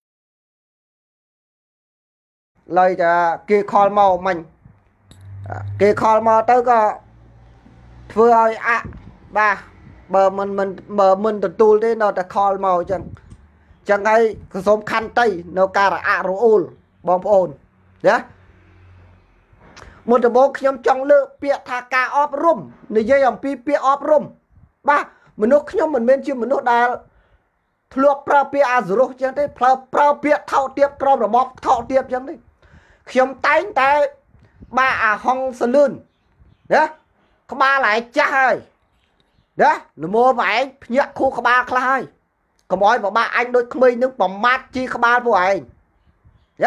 lời cho kia call màu mình cái call mà tới có vừa ơi à ba bờ mình mình bờ mình từ tu thế nó đã call màu chẳng chẳng ngay cái xóm khăn tây nó cả là à rồi bom ồn đấy một đứa bố nhóm trong lựa bịa thà ca óp rùm này dây dòng pi bịa óp rùm ba មនុស្សខ្ញុំមិនមែនជាមនុស្សដែលធ្លាប់ប្រើពាក្យអាសរោះចឹងទេប្រើប្រើពាក្យថោកទាបក្រមរបបថោកទាបចឹងទេខ្ញុំតែងតែបាអាហុងសលឿនណាក្បាលឯងចាស់ហើយណាល្មមឯងភ្ញាក់ខួរក្បាលខ្លះហើយកុំឲ្យបបាក់អញដូចក្មេងនឹងប្រមាថជីក្បាលពួកឯងណា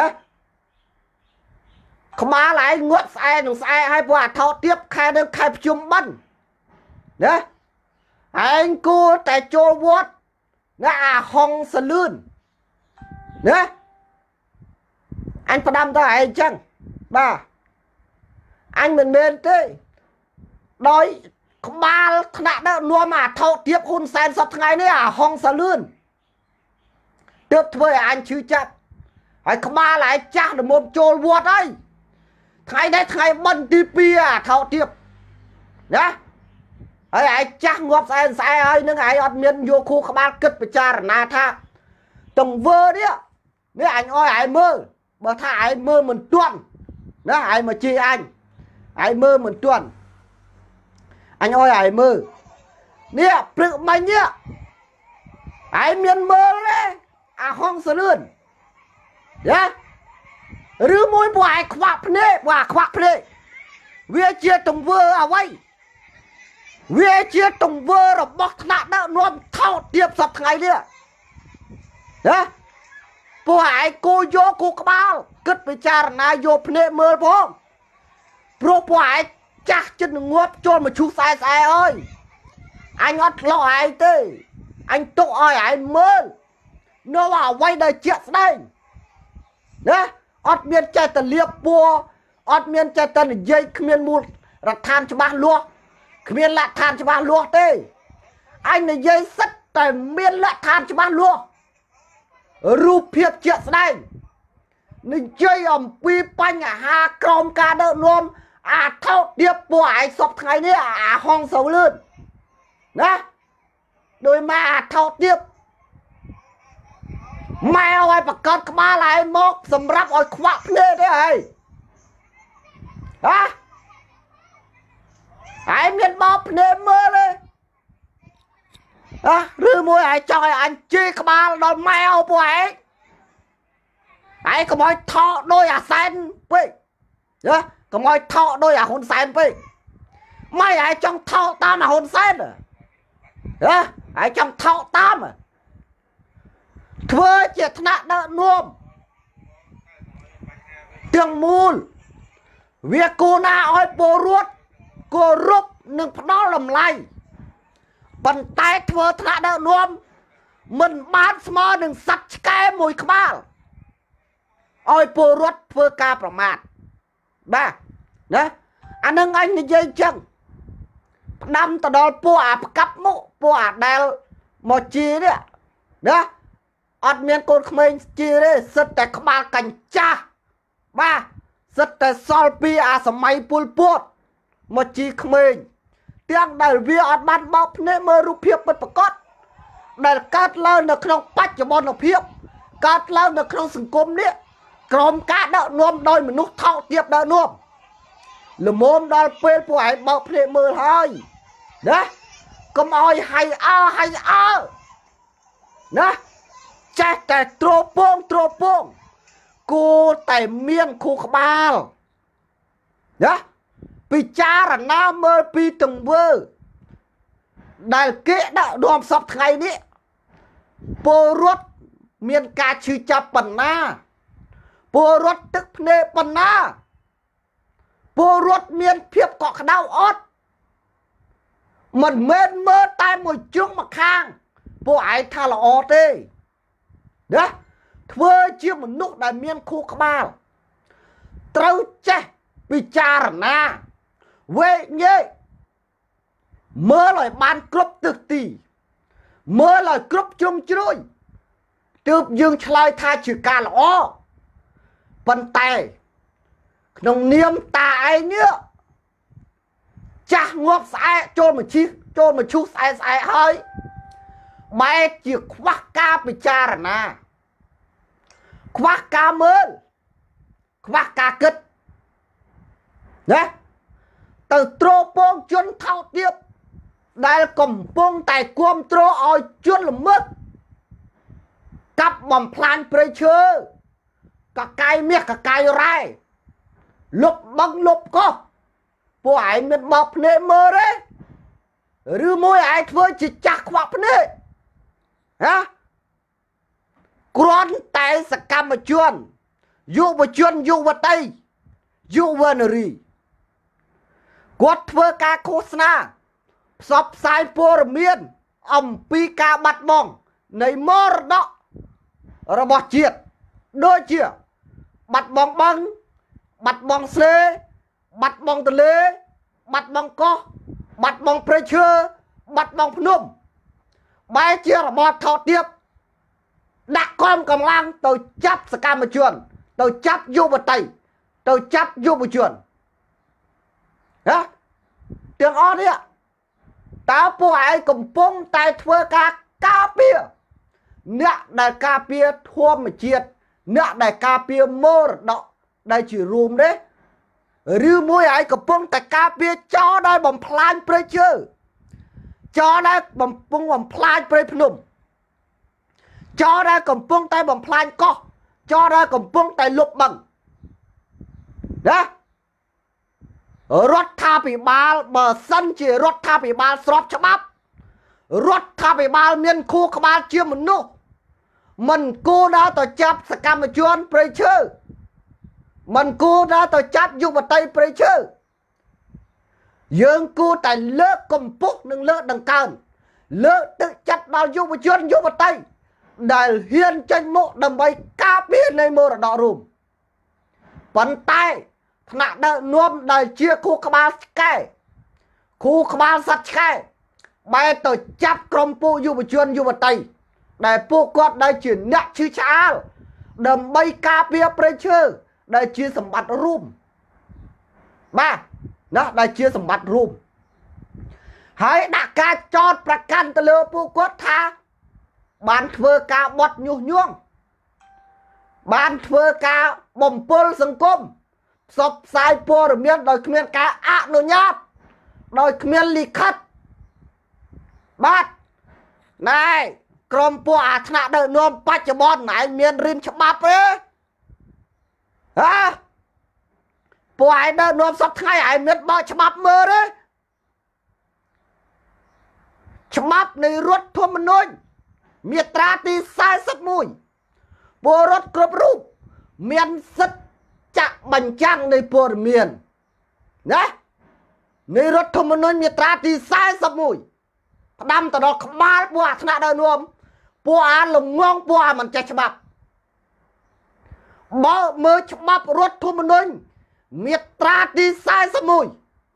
ក្បាលឯងងត់ស្អែនឹងស្អែឲ្យពួកអាថោកទាបខែនឹងខែប្រជុំបិណ្ឌណាឯងគួរតែចូលវត្តណាអាហុងសលឿនណាអញផ្ដាំទៅឯងចឹងបាទអញមិនមែនទេដោយក្បាលថ្នាក់ដឹកនាំអាថោកទាបហ៊ុនសែនសពថ្ងៃនេះអាហុងសលឿនទើបធ្វើឲ្យអញឈឺចាប់ហើយក្បាលឯងចាស់ល្មមចូលវត្តហើយថ្ងៃនេះថ្ងៃបិណ្ឌទីពីរអាថោកទាបណាហើយឯងចាស់ងាប់ស្អែស្អែហើយនឹងឯងអត់មានយកខួរក្បាលគិតពិចារណាថាទង្វើនេះនេះអញអោយឯងមើលបើថាឯងមើលមិនទាន់ណាឯងមកជីអញឯងមើលមិនទាន់អញអោយឯងមើលនេះព្រឹកមិញនេះឯងមានមើលទេអាហុងសលឿនណាឬមួយពួកឯងខ្វាក់ភ្នែកពួកអាខ្វាក់ភ្នែកវាជាទង្វើអ្វីវាជាទង្វើរបស់ថ្នាក់ដឹកនាំថោកទាបសពថ្ងៃនេះណាពួកឯងគោយកគូក្បាលគិតពិចារណាយកភ្នែកមើលផងព្រោះពួកឯងចាស់ចិត្តងាប់ចូលមកឈូសស្អែស្អែអើយអញអត់ឆ្លោះឯងទេអញទុកឲ្យឯងមើលនៅអ្វីដែលជាក់ស្ដែងណាអត់មានចេះតែលៀបពួរអត់មានចេះតែនិយាយគ្មានមូលរដ្ឋានច្បាស់លាស់គ្មានលក្ខឋានច្បាស់លាស់ទេអញនិយាយសិតតែមានលក្ខឋានច្បាស់លាស់រូបភាពជាក់ស្ដែងនិយាយអំពីបញ្ហាក្រមការដឹកនាំអាថោកទាបពួកឯងសពថ្ងៃនេះអាហុងសូវលឿនណាដោយម៉ែអាថោកទាបម៉ែឲ្យប្រកាសក្បាលឯងមកសម្រាប់ឲ្យខ្វាក់ភ្នែកទេហីហ៎ឯងមានបោកភ្នែកមើលទេអះឬមួយឯងចង់ឲ្យអញជេរក្បាលដល់ម៉ែឲ្យពួកឯងឯងកុំឲ្យថោកដោយអាសែនពេកណាកុំឲ្យថោកដោយអាហ៊ុនសែនពេកម៉ែឯងចង់ថោកតាមអាហ៊ុនសែនណាឯងចង់ថោកតាមធ្វើជាថ្នាក់ដឹកនាំទាំងមូលវាគូណាឲ្យពលរដ្ឋគោរពនិងផ្ដល់តម្លៃប៉ុន្តែធ្វើថ្នាក់ដឹកនាំមិនបានស្មើនឹងសត្វឆ្កែមួយក្បាលឲ្យពលរដ្ឋធ្វើការប្រមាថបាទណាអានឹងអញនិយាយចឹងផ្ដាំទៅដល់ពួកអាប្រកាប់មុខពួកអាដែលមកជានេះណាអត់មានកូនក្មេងជាទេសិតតែក្បាលកញ្ចាស់បាទសិតតែសល់ពីអាសម័យពលពតមកជីក្មេងទាំងដែលវាអត់បានបោកភ្នែកមើលរូបភាពពិតប្រាកដដែលកើតឡើងនៅក្នុងបច្ចុប្បន្នភាពកើតឡើងនៅក្នុងសង្គមនេះក្រមការដឹកនាំដោយមនុស្សថោកទាបដឹកនាំល្មមដល់ពេលពួកឯងបោកភ្នែកមើលហើយណាកុំឲ្យហៃអើហៃអើណាចេះតែទ្រពងទ្រពងគួរតែមានខួរក្បាលណាពិចារណាមើលពីទង្វើដែលគេដាក់នាំសពថ្ងៃនេះពលរដ្ឋមានការឈឺចាប់ប៉ុណ្ណាពលរដ្ឋទឹកភ្នែកប៉ុណ្ណាពលរដ្ឋមានភាពកក់ក្ដៅអត់មិនមែនមើលតែមួយជ្រុងមួយខាងពួកឯងថាល្អទេណាធ្វើជាមនុស្សដែលមានខួរក្បាលត្រូវចេះពិចារណាវែកញែកមើលឲ្យបានគ្រប់ទិសទីមើលឲ្យគ្រប់ជ្រុងជ្រោយទើបយើងឆ្លើយថាជាការល្អប៉ុន្តែក្នុងនាមតាឯងនេះចាស់ងាប់ស្អែកចូលមកជីចូលមកឈូសស្អែកស្អែកហើយបែរជាខ្វះការពិចារណាខ្វះការមើលខ្វះការគិតណាទៅទ្រពងជនថោកទាបដែលកំពុងតែគាំទ្រឲ្យជនល្មើសកាប់បំផ្លាញព្រៃឈើកកាយមាសកកាយរ៉ែលុបបឹងលុបកោះពួកឯងមានបោកភ្នែកមើលទេឬមួយឯងធ្វើជាចាស់ខ្វាក់ភ្នែកហ៎គ្រាន់តែសកម្មជនយុវជនយុវតីយុវនារីគាត់ធ្វើការឃោសនាផ្សព្វផ្សាយព័ត៌មានអំពីការបាត់បង់នៃមរតករបស់ជាតិដូចជាបាត់បង់បឹងបាត់បង់ស្លេបាត់បង់ទន្លេបាត់បង់កោះបាត់បង់ព្រៃឈើបាត់បង់ភ្នំបែរជារបបថោកទាបដាក់កងកម្លាំងទៅចាប់សកម្មជនទៅចាប់យុវតីទៅចាប់យុវជនហ៎ទាំងអស់នេះតើពួកឯងកំពុងតែធ្វើការការពារអ្នកដែលការពារធម្មជាតិអ្នកដែលការពារមរតកដែលជារួមទេឬមួយឯងកំពុងតែការពារចោលដែលបំផ្លាញព្រៃឈើចោលដែលបំពុងបំផ្លាញព្រៃភ្នំចោលដែលកំពុងតែបំផ្លាញកោះចោលដែលកំពុងតែលុបបឹងណារដ្ឋាភិបាលបើសិនជារដ្ឋាភិបាលស្របច្បាប់រដ្ឋាភិបាលមានខួរក្បាលជាមនុស្សមិនគួរដល់ទៅចាប់សកម្មជនព្រៃឈើមិនគួរដល់ទៅចាប់យុវតីព្រៃឈើយើងគួរតែលើកកម្ពស់និងលើកដង្កើងលើកទឹកចិត្តដល់យុវជនយុវតីដែលហ៊ានចេញមុខដើម្បីការពារនៃមរតករួមប៉ុន្តែថ្នាក់ដឹកនាំដែលជាគូក្បាលឆ្កែគូក្បាលសត្វឆ្កែបែរទៅចាប់ក្រុមពួកយុវជនយុវតីដែលពួកគាត់ដែលជាអ្នកឈឺឆ្អាលដើម្បីការពារព្រៃឈើដែលជាសម្បត្តិរួមបាទណាដែលជាសម្បត្តិរួមហើយដាក់ការចោទប្រកាន់ទៅលើពួកគាត់ថាបានធ្វើការបត់ញុះញង់បានធ្វើការបំពុលសង្គមផ្សព្វផ្សាយព័ត៌មានដោយគ្មានការអនុញ្ញាតដោយគ្មានលិខិតបាទណែក្រុមពួកអាថ្នាក់ដឹកនាំបច្ចុប្បន្នណែមានរៀនច្បាប់ទេហ៎ពួកឯងដឹកនាំសពថ្ងៃឯងមានបើកច្បាប់មើលទេច្បាប់នៃរដ្ឋធម្មនុញ្ញមាត្រាទីសែសិបមួយពលរដ្ឋគ្រប់រូបមានសិទ្ធិចាក់បញ្ចាំងនៃព័ត៌មានណានៃរដ្ឋធម្មនុញ្ញមាត្រាទីសែសិបមួយផ្ដាំទៅដល់ក្បាលពួកអាថ្នាក់ដឹកនាំពួកអាល្ងងពួកអាមិនចេះច្បាប់បើមើលច្បាប់រដ្ឋធម្មនុញ្ញមាត្រាទីសែសិបមួយ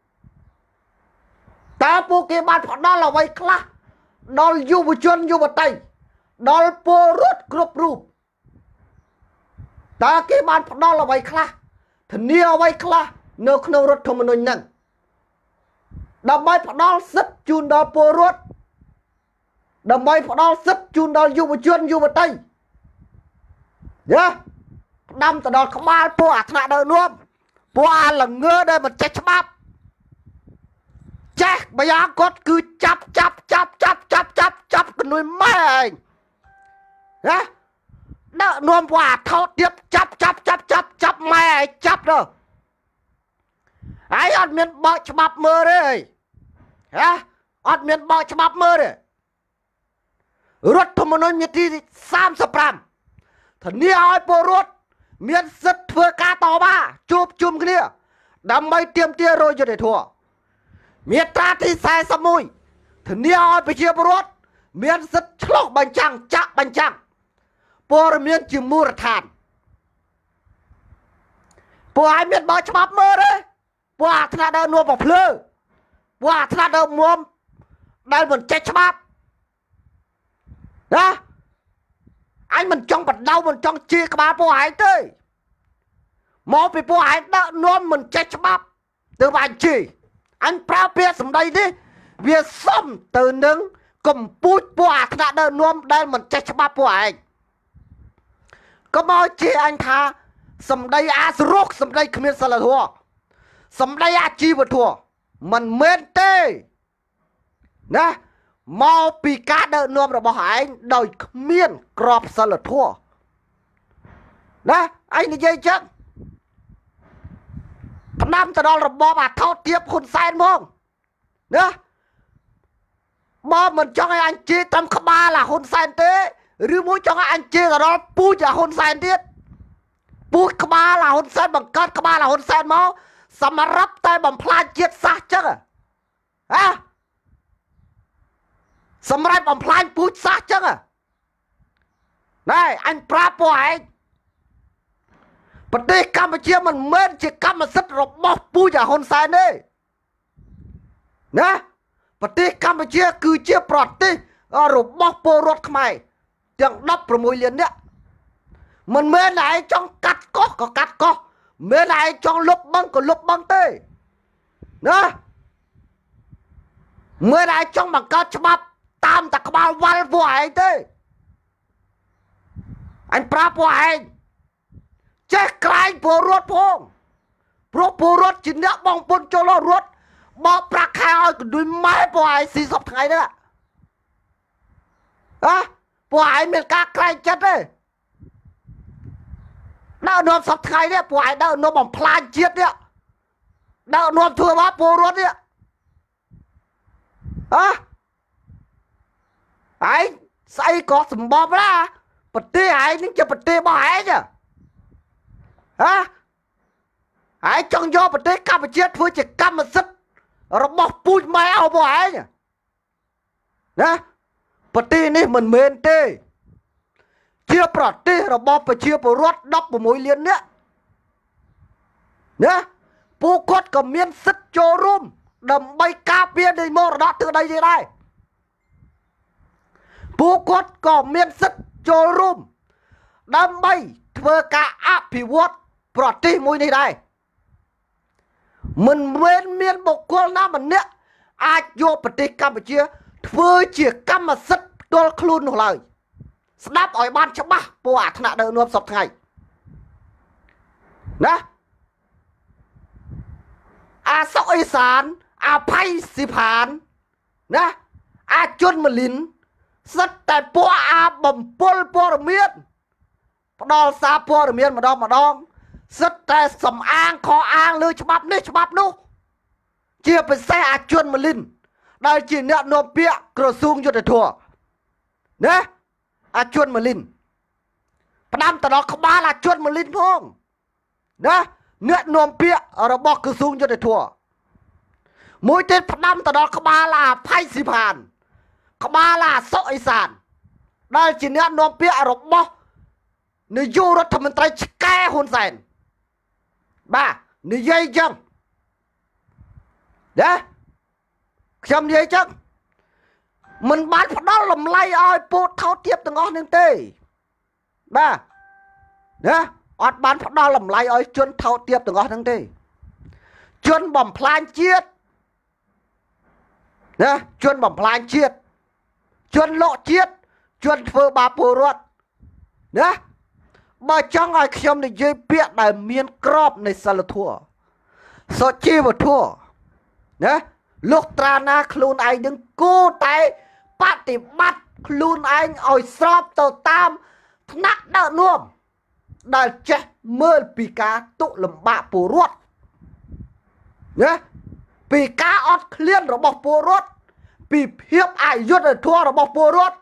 តើពួកគេបានផ្ដល់អ្វីខ្លះដល់យុវជនយុវតីដល់ពលរដ្ឋគ្រប់រូបតើគេបានផ្ដល់អ្វីខ្លះធានាអ្វីខ្លះនៅក្នុងរដ្ឋធម្មនុញ្ញហ្នឹងដើម្បីផ្ដល់សិទ្ធិជូនដល់ពលរដ្ឋដើម្បីផ្ដល់សិទ្ធិជូនដល់យុវជនយុវតីយ៉ាផ្ដាំទៅដល់ក្បាលពួកអាថ្នាក់ដឹកនាំពួកអាល្ងើដែលមិនចេះច្បាប់ចេះបយ៉ាគាត់គឺចាប់ចាប់ចាប់ចាប់ចាប់ចាប់ចាប់កនួយម៉ែឯងណាដឹកនាំពួកអាថោតទៀតចាប់ចាប់ចាប់ចាប់ចាប់ម៉ែឯងចាប់ទៅហើយអត់មានបើកច្បាប់មើលទេហ៎អត់មានបើកច្បាប់មើលទេរដ្ឋធម្មនុញ្ញមាត្រាទីសាមសិបប្រាំធានាឲ្យពលរដ្ឋមានសិទ្ធិធ្វើការតវ៉ាជួបជុំគ្នាដើម្បីទាមទាររយុត្តិធម៌មាត្រាទីសែសិបមួយធានាឲ្យប្រជាពលរដ្ឋមានសិទ្ធិឆ្លុះបញ្ចាំងចាក់បញ្ចាំងព័ត៌មានជាមូលដ្ឋានពួកឯងមានបើកច្បាប់មើលទេពួកអាថ្នាក់ដឹកនាំបំភ្លឺពួកអាថ្នាក់ដឹកនាំដែលមិនចេះច្បាប់ណាអញមិនចង់បដៅមិនចង់ជាក្បាលពួកឯងទេមកពីពួកឯងដឹកនាំមិនចេះច្បាប់ទើបអញជាអញប្រើពាក្យសម្ដីនេះវាសមទៅនឹងកម្ពុជាពួកអាថ្នាក់ដឹកនាំដែលមិនចេះច្បាប់ពួកឯងកុំឲ្យជាអញថាសម្ដីអាសរុកសម្ដីគ្មានសិលធម៌សម្ដីអាជីវធម៌មិនមែនទេណាមកពីការដើរនាំរបស់ឯងដោយគ្មានក្របសិលធម៌ណាឯងនិយាយចឹងផ្ដាំទៅដល់របបអាថោតទាបហ៊ុនសែនហ្មងណាបើមិនចង់ឲ្យអញជេរតាមក្បាលអាហ៊ុនសែនទេឬមួយចង់ឲ្យអញជេរទៅដល់ពូជអាហ៊ុនសែនទៀតពូជក្បាលអាហ៊ុនសែនបង្កើតក្បាលអាហ៊ុនសែនមកសម្រាប់តែបំផ្លាញជាតិសាសន៍ចឹងហ៎សម្រាប់បំផ្លាញពូជសាសន៍ចឹងណែអញប្រាប់ពួកឯងប្រទេសកម្ពុជាមិនមែនជាកម្មសិទ្ធិរបស់ពូជអាហ៊ុនសែនទេណាប្រទេសកម្ពុជាគឺជាប្រទេសរបស់ពលរដ្ឋខ្មែរទាំងដប់ប្រាំមួយលាននាក់មិនមែនឯងចង់កាត់កោះក៏កាត់កោះមិនមែនឯងចង់លុបបឹងក៏លុបបឹងទេណាមិនឯងចង់បង្កើតច្បាប់តាមតែក្បាលវល់ពួកឯងទេអញប្រាប់ពួកឯងចេះក្រែងពលរដ្ឋផងព្រោះពលរដ្ឋជាអ្នកបងពុនចូលរត់បោកប្រាក់ខែឲ្យកណ្ដួយម៉ែពួកឯងស៊ីសពថ្ងៃនេះហ៎ពួកឯងមានការក្រែងចិត្តទេដើរនាំសពថ្ងៃនេះពួកឯងដើរនាំបំផ្លាញជាតិនេះដើរនាំធ្វើបាបពលរដ្ឋនេះហ៎ឯងស្អីក៏សម្បប់ណាប្រទេសឯងនឹងជាប្រទេសរបស់ឯងហ៎ឯងចង់យកប្រទេសកម្ពុជាធ្វើជាកម្មសិទ្ធិរបស់ពូជម៉ែរបស់ឯងណាប្រទេសនេះមិនមែនទេជាប្រទេសរបស់ប្រជាពលរដ្ឋដប់ប្រាំមួយលាននាក់ណាពួកគាត់ក៏មានសិទ្ធិចូលរួមដើម្បីការពារនៃមរតកទឹកដីនេះដែរពួកគាត់ក៏មានសិទ្ធិចូលរួមដើម្បីធ្វើការអភិវឌ្ឍប្រទេសមួយនេះដែរមិនមែនមានបុគ្គលណាម្នាក់អាចយកប្រទេសកម្ពុជាធ្វើជាកម្មសិទ្ធិផ្ទាល់ខ្លួននោះឡើយស្ដាប់ឲ្យបានច្បាស់ពួកអាថ្នាក់ដើរនាំសពថ្ងៃណាអាសុកអេសានអាផៃស៊ីផានណាអាជុនម៉ាលីនសិតតែពួកអាបំពុលព័ត៌មានផ្ដល់សារព័ត៌មានម្ដងម្ដងសិតតែសំអាងខអាងលើច្បាប់នេះច្បាប់នោះជាពិសេសអាជុនម៉ាលីនដែលជាអ្នកនាំពាក្យក្រសួងយុទ្ធភ័ពណាអាជុនម៉ាលីនផ្ដាំទៅដល់ក្បាលអាជុនម៉ាលីនផងណាអ្នកនាំពាក្យរបស់ក្រសួងយុទ្ធភ័ពមួយទៀតផ្ដាំទៅដល់ក្បាលអាផៃស៊ីផានក្បាលអាសុកអេសានដែលជាអ្នកនាំពាក្យរបស់នាយករដ្ឋមន្ត្រីឆ្កែហ៊ុនសែនបាទនិយាយចឹងណាខ្ញុំនិយាយចឹងមិនបានផ្ដល់លំឡៃឲ្យពោតថោតទាបទាំងអស់នឹងទេបាទណាអត់បានផ្ដល់លំឡៃឲ្យជនថោតទាបទាំងអស់ហ្នឹងទេជនបំផ្លាញជាតិណាជនបំផ្លាញជាតិជនលក់ជាតិជនធ្វើបាបពលរដ្ឋណាបើចង់ឲ្យខ្ញុំនិយាយពាក្យដែលមានក្របនៃសិលធម៌សុជីវធម៌ណាលោកត្រាណាខ្លួនឯងនឹងគួរតែបប្រតិបត្តិខ្លួនឯងឲ្យស្របទៅតាមថ្នាក់ដឹកនាំដែលចេះមើលពីការទុកលំបាកពលរដ្ឋណាពីការអត់ឃ្លានរបស់ពលរដ្ឋពីភាពអយុត្តិធម៌របស់ពលរដ្ឋ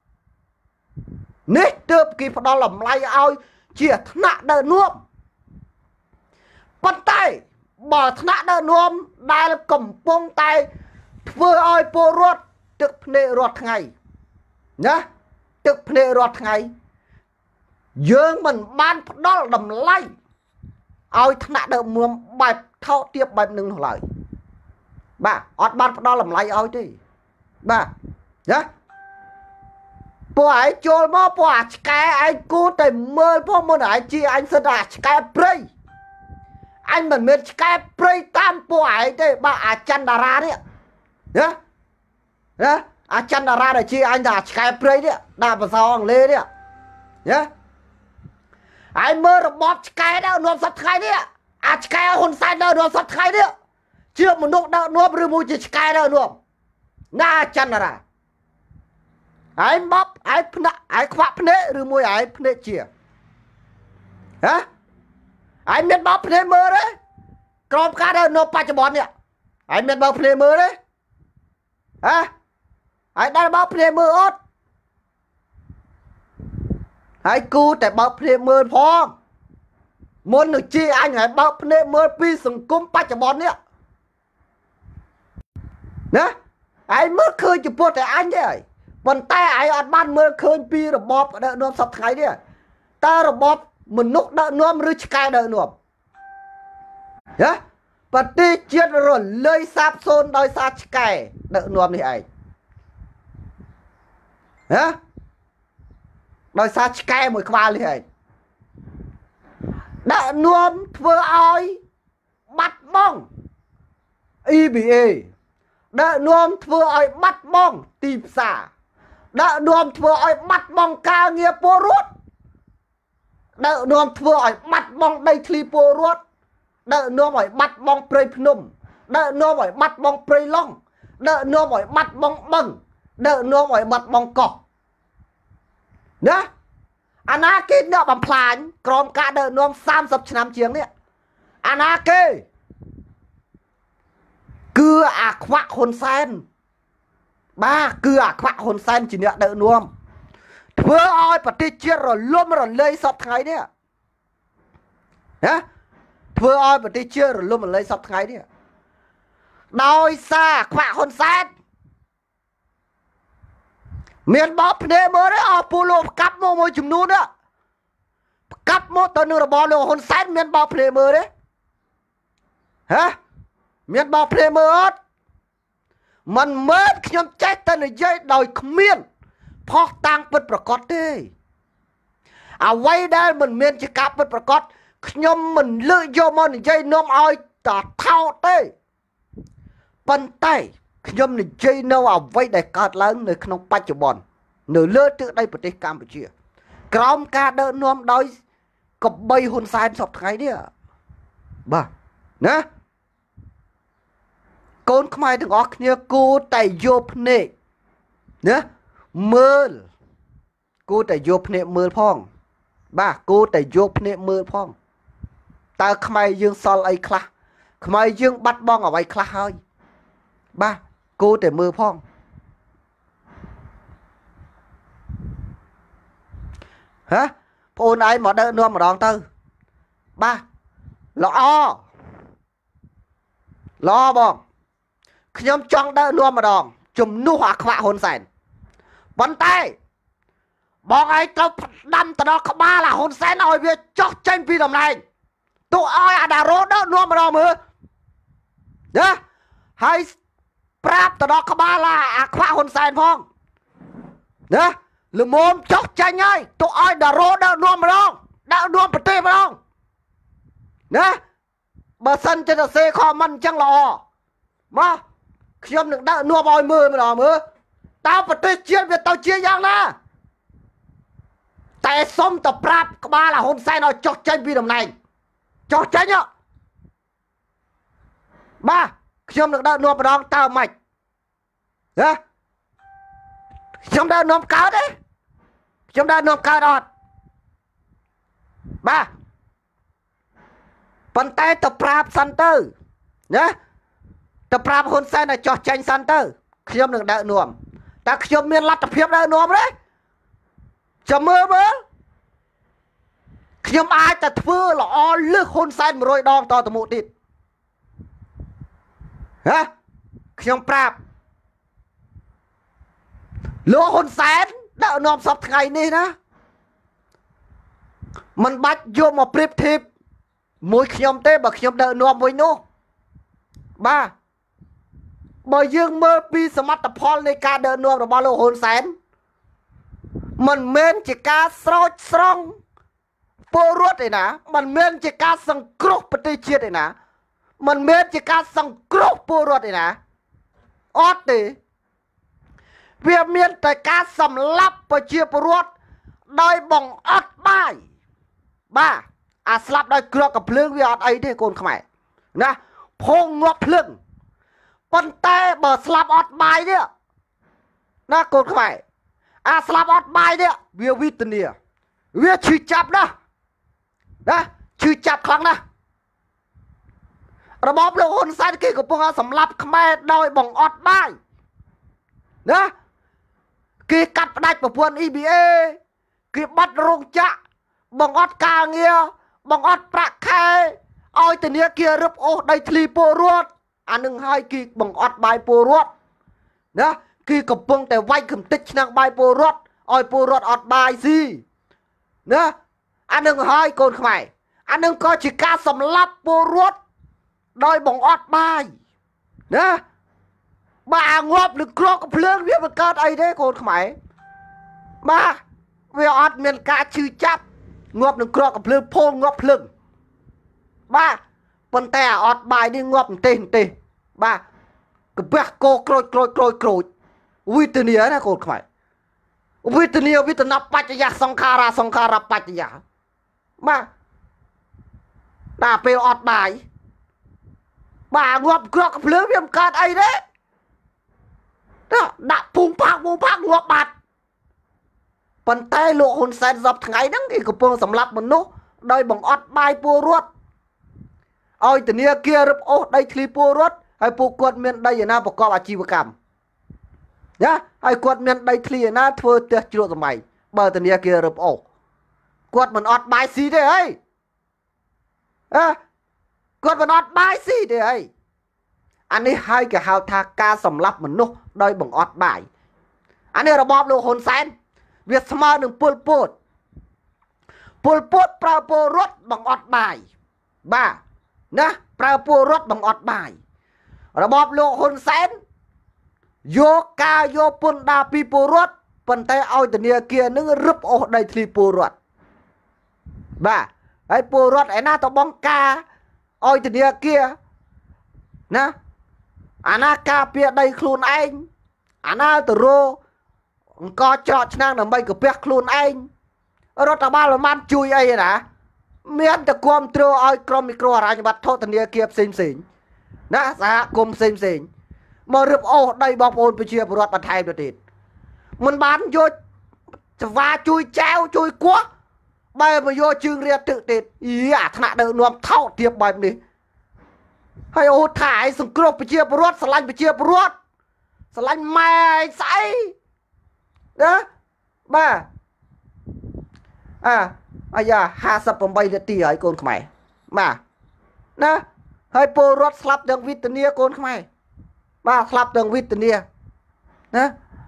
នេះទើបគេផ្ដល់តម្លៃឲ្យជាថ្នាក់ដឹកនាំប៉ុន្តែបើថ្នាក់ដឹកនាំដែលកំពុងតែធ្វើឲ្យពលរដ្ឋទឹកភ្នែករាល់ថ្ងៃណាទឹកភ្នែករាល់ថ្ងៃយើងមិនបានផ្ដល់តម្លៃឲ្យថ្នាក់ដឹកនាំបែបថោកទាបបែបនឹងនោះឡើយបាទអត់បានផ្ដល់តម្លៃឲ្យទេបាទណាពួកឯងចូលមកពួកអាឆ្កែឯងគូតែមើលពួកមុនឯងជាអញសិតអាឆ្កែព្រៃអញមិនមែនឆ្កែព្រៃតាមពួកឯងទេបាទអាច័ន្ទតារានេះណាណាអាច័ន្ទតារាដែលជាអញថាឆ្កែព្រៃនេះដាក់ភាសាអង់គ្លេសនេះណាឯងមើលរបបឆ្កែដើរនាំសប្តាហ៍ថ្ងៃនេះអាឆ្កែហ៊ុនសែនដើរនាំសប្តាហ៍ថ្ងៃនេះជាមនុស្សដើរនាំឬមួយជាឆ្កែដើរនាំ na chân ra ai bóp ai phna ai khoác phné rồi môi ai phné chia hả ai miệt bóp phné mơ đấy còn cả đời nó pa cho bọn nè ai miệt bóp phné mơ đấy hả ai đang bóp phné mơ ốt ai cu tại bóp phné mơ phong muốn được chi anh hãy bóp phné mơ pi sừng cung pa cho bọn nè nè ai mất khơi chụp bột tại anh đấy còn tay ai ở ban mơ khơi pi rồi bóp đợi nôm sập thái đi ta rồi bóp mình nút đợi nôm rưỡi cái đợi nôm nhá và ti chết rồi lơi sáp xôn đôi sa cái đợi nôm này ai nhá đôi sa cái một qua liền ai đợi nôm vừa ai bắt bong e bê a đợi nôm vừa ai bắt bong tìm xả đợi nôm vừa ai bắt bong ca nghĩa po rút đợi nôm vừa ai bắt bong đây thli po rút đợi nôm ai bắt bong prey phnom đợi nôm ai bắt bong prey long đợi nôm ai bắt bong băng đợi nôm ai bắt bong cỏ nhá anh á kia nó bằng phản còn cả đợi nôm sam sập năm chiếng đấy anh á kia cưa à khoác hồn sen ba cưa à khoác hồn sen chỉ nè đợi nuông vừa oi và ti chia rồi luôn rồi lấy sọt ngày đấy nhá vừa oi và ti chia rồi luôn rồi lấy sọt ngày đấy đôi xa khoác hồn sen miền bóp nè mới đấy ở polo cắp mô môi chùm nút đó cắp mô tao nửa bò lô hồn sen miền bóp nè mới đấy hả miền bóp nè mớiมันเมิดขยมใจแต่ในใจโดยขมิ้นพอตังเป็นประกอบได้เอาไว้ได้มันเมียนจะกลับเป็นประกอบขยมมันเลือกโยมในใจน้อมอ้อยต่อเท่าเต้ปันไตขยมในใจน้อมเอาไว้ได้การล้างในขนมปัจจุบันหนึ่งเลือกถึงได้ประเทศกัมพูชีกรอมการเดินน้อมโดยกับใบหุ่นทรายสอบไทยเนี่ยบ้านะcon khai thằng óc nha cô tại dộp nè nhá mơ cô tại dộp nè mơ phong ba cô tại dộp nè mơ phong ta khai dương sol ai khla khai dương bắt bong ở vậy khla hơi ba cô tại mơ phong hả phone ai mà đỡ nuông mà đòn tư ba lo lo bongខ្ញុំចង់ដើរនាំម្ដងជំនួសអាខ្វាក់ហ៊ុនសែនប៉ុន្តែបងឯងត្រូវដាំទៅដល់ក្បាលអាហ៊ុនសែនឲ្យវាចោះចេញពីតំណែងទោះឲ្យអាដារ៉ូដើរនាំម្ដងមើលណាហើយប្រាប់ទៅដល់ក្បាលអាខ្វាក់ហ៊ុនសែនផងណាល្មមចោះចេញហើយទោះឲ្យដារ៉ូដើរនាំម្ដងដើរនាំប្រទេសម្ដងណាបើសិនជាទៅសេខមមិនអញ្ចឹងល្អមកខ្ញុំនឹងដាក់នួបឲ្យមើលម្ដងមើលតើប្រទេសជាតិវាទៅជាយ៉ាងណាតែសុំទៅប្រាប់ក្បាលអាហ៊ុនសែនឲ្យចុះចេញពីតំណែងចុះចេញបាទខ្ញុំនឹងដាក់នួបម្ដងតើមិនហ៎ខ្ញុំដាក់នួបកើតទេខ្ញុំដាក់នួបកើតអត់បាទប៉ុន្តែទៅប្រាប់សិនទៅណាទៅប្រាប់ហ៊ុនសែនឲ្យចោះចាញ់សិនទៅខ្ញុំនឹងដើរនាំតែខ្ញុំមានលទ្ធភាពដើរនាំទេចាំមើលមើលខ្ញុំអាចតែធ្វើល្អលើសហ៊ុនសែនមួយរយដងតទៅមុខទៀតហ៎ខ្ញុំប្រាប់លោកហ៊ុនសែនដើរនាំសពថ្ងៃនេះណាមិនបាច់យកមកប្រៀបធៀបមួយខ្ញុំទេបើខ្ញុំដើរនាំមួយនោះបាទបើយើងមើលពីសមិទ្ធផលនៃការដើរនាំរបស់លោកហ៊ុនសែនមិនមែនជាការស្រោចស្រង់ពលរដ្ឋទេណាមិនមែនជាការសង្គ្រោះប្រទេសជាតិទេណាមិនមែនជាការសង្គ្រោះពលរដ្ឋទេណាអត់ទេវាមានតែការសម្លាប់ប្រជាពលរដ្ឋដោយបង្អត់បាយបាទអាស្លាប់ដោយក្រកកំភ្លើងវាអត់អីទេកូនខ្មែរណាភងងាប់ភ្លើងប៉ុន្តែបើស្លាប់អត់បាយនេះណាកូនខ្មែរអាស្លាប់អត់បាយនេះវាវិធានាវាឈឺចាប់ណាណាឈឺចាប់ខ្លាំងណាស់របបលោកហ៊ុនសែនគេកំពុងសម្លាប់ខ្មែរដោយបង្អត់បាយណាគេកាត់ផ្ដាច់ប្រព័ន្ធ អ៊ី ប៊ី เอ គេបាត់រោងចក្របង្អត់ការងារបង្អត់ប្រាក់ខែឲ្យធនាគាររឹបអូសដីធ្លីពលរដ្ឋអានឹងហើយគេបង្អត់បាយពលរដ្ឋណាគេកំពុងតែវាយកំទេចឆ្នាំងបាយពលរដ្ឋឲ្យពលរដ្ឋអត់បាយស៊ីណាអានឹងហើយកូនខ្មែរអានឹងក៏ជាការសម្លាប់ពលរដ្ឋដោយបង្អត់បាយណាបាទងាប់នឹងក្រកភ្លើងវាបង្កើតអីទេកូនខ្មែរបាទវាអត់មានការឈឺចាប់ងាប់នឹងក្រកភ្លើងផូលងាប់ភ្លើងបាទប៉ុន្តែអត់បាយនេះងាប់អន្ទេសអន្ទេសបាទកាពះគោក្រូចក្រូចក្រូចក្រូចវិធានាណាកូនខ្មែរវិធានាវិធានបច្ចយៈសង្ខារាសង្ខារបច្ចយៈបាទដល់ពេលអត់បាយបាទងាប់ក្រកភ្លើងវាមិនកើតអីទេដាក់ពុំផាក់ពុំផាក់ងាប់បាត់ប៉ុន្តែលោកហ៊ុនសែនសពថ្ងៃហ្នឹងគេកំពុងសម្លាប់មនុស្សដោយបង្អត់បាយពលរដ្ឋឲ្យធនាគាររឹបអូសដីធ្លីពលរដ្ឋហើយពួកគាត់មានដីឯណាប្រកបអាជីវកម្មណាហើយគាត់មានដីធ្លីឯណាធ្វើផ្ទះជ្រក់សម័យបើធនាគាររឹបអូសគាត់មិនអត់បាយស៊ីទេហីអើគាត់មិនអត់បាយស៊ីទេហីអានេះហើយគេហៅថាការសម្លាប់មនុស្សដោយបង្អត់បាយអានេះរបបលោកហ៊ុនសែនវាស្មើនឹងពលពតពលពតប្រើពលរដ្ឋបង្អត់បាយបាទណាប្រើពលរដ្ឋបង្អត់បាយរបបលោកហ៊ុនសែនយកការយកពន្ធដារពីពលរដ្ឋប៉ុន្តែឲ្យធនាគារនឹងរឹបអូសដីធ្លីពលរដ្ឋបាទហើយពលរដ្ឋឯណាទៅបង្ការឲ្យធនាគារណាអាណាការពារដីខ្លួនឯងអាណាទៅរោអង្គច្រកឆ្នាំងដើម្បីកាពះខ្លួនឯងរដ្ឋបាលមិនបានជួយអីណាមានតែគ្រប់គ្រងឲ្យក្រុមមីក្រូហិរញ្ញវត្ថុធនាគារផ្សេងផ្សេងណាសហគមន៍ផ្សេងផ្សេងមករឹបអូសដីបងប្អូនប្រជាពលរដ្ឋបន្ថែមទៅទៀតមិនបានយកចង្វាជួយចែវជួយគោះបែរមកយកជើងរាទឹកទៀតអីអាថ្នាក់ដើមនាំថោកទៀបបែបនេះហើយអូថាឯងសង្គ្រោះប្រជាពលរដ្ឋស្រឡាញ់ប្រជាពលរដ្ឋស្រឡាញ់ម៉ែឯងស្អីណាបាទអាអាយ៉ាห้าสิบแปดនាទីហើយកូនខ្មែរបាទណាហើយពលរដ្ឋស្លាប់ទាំងវិធានាកូនខ្មែរបាទស្លាប់ទាំងវិធានាណា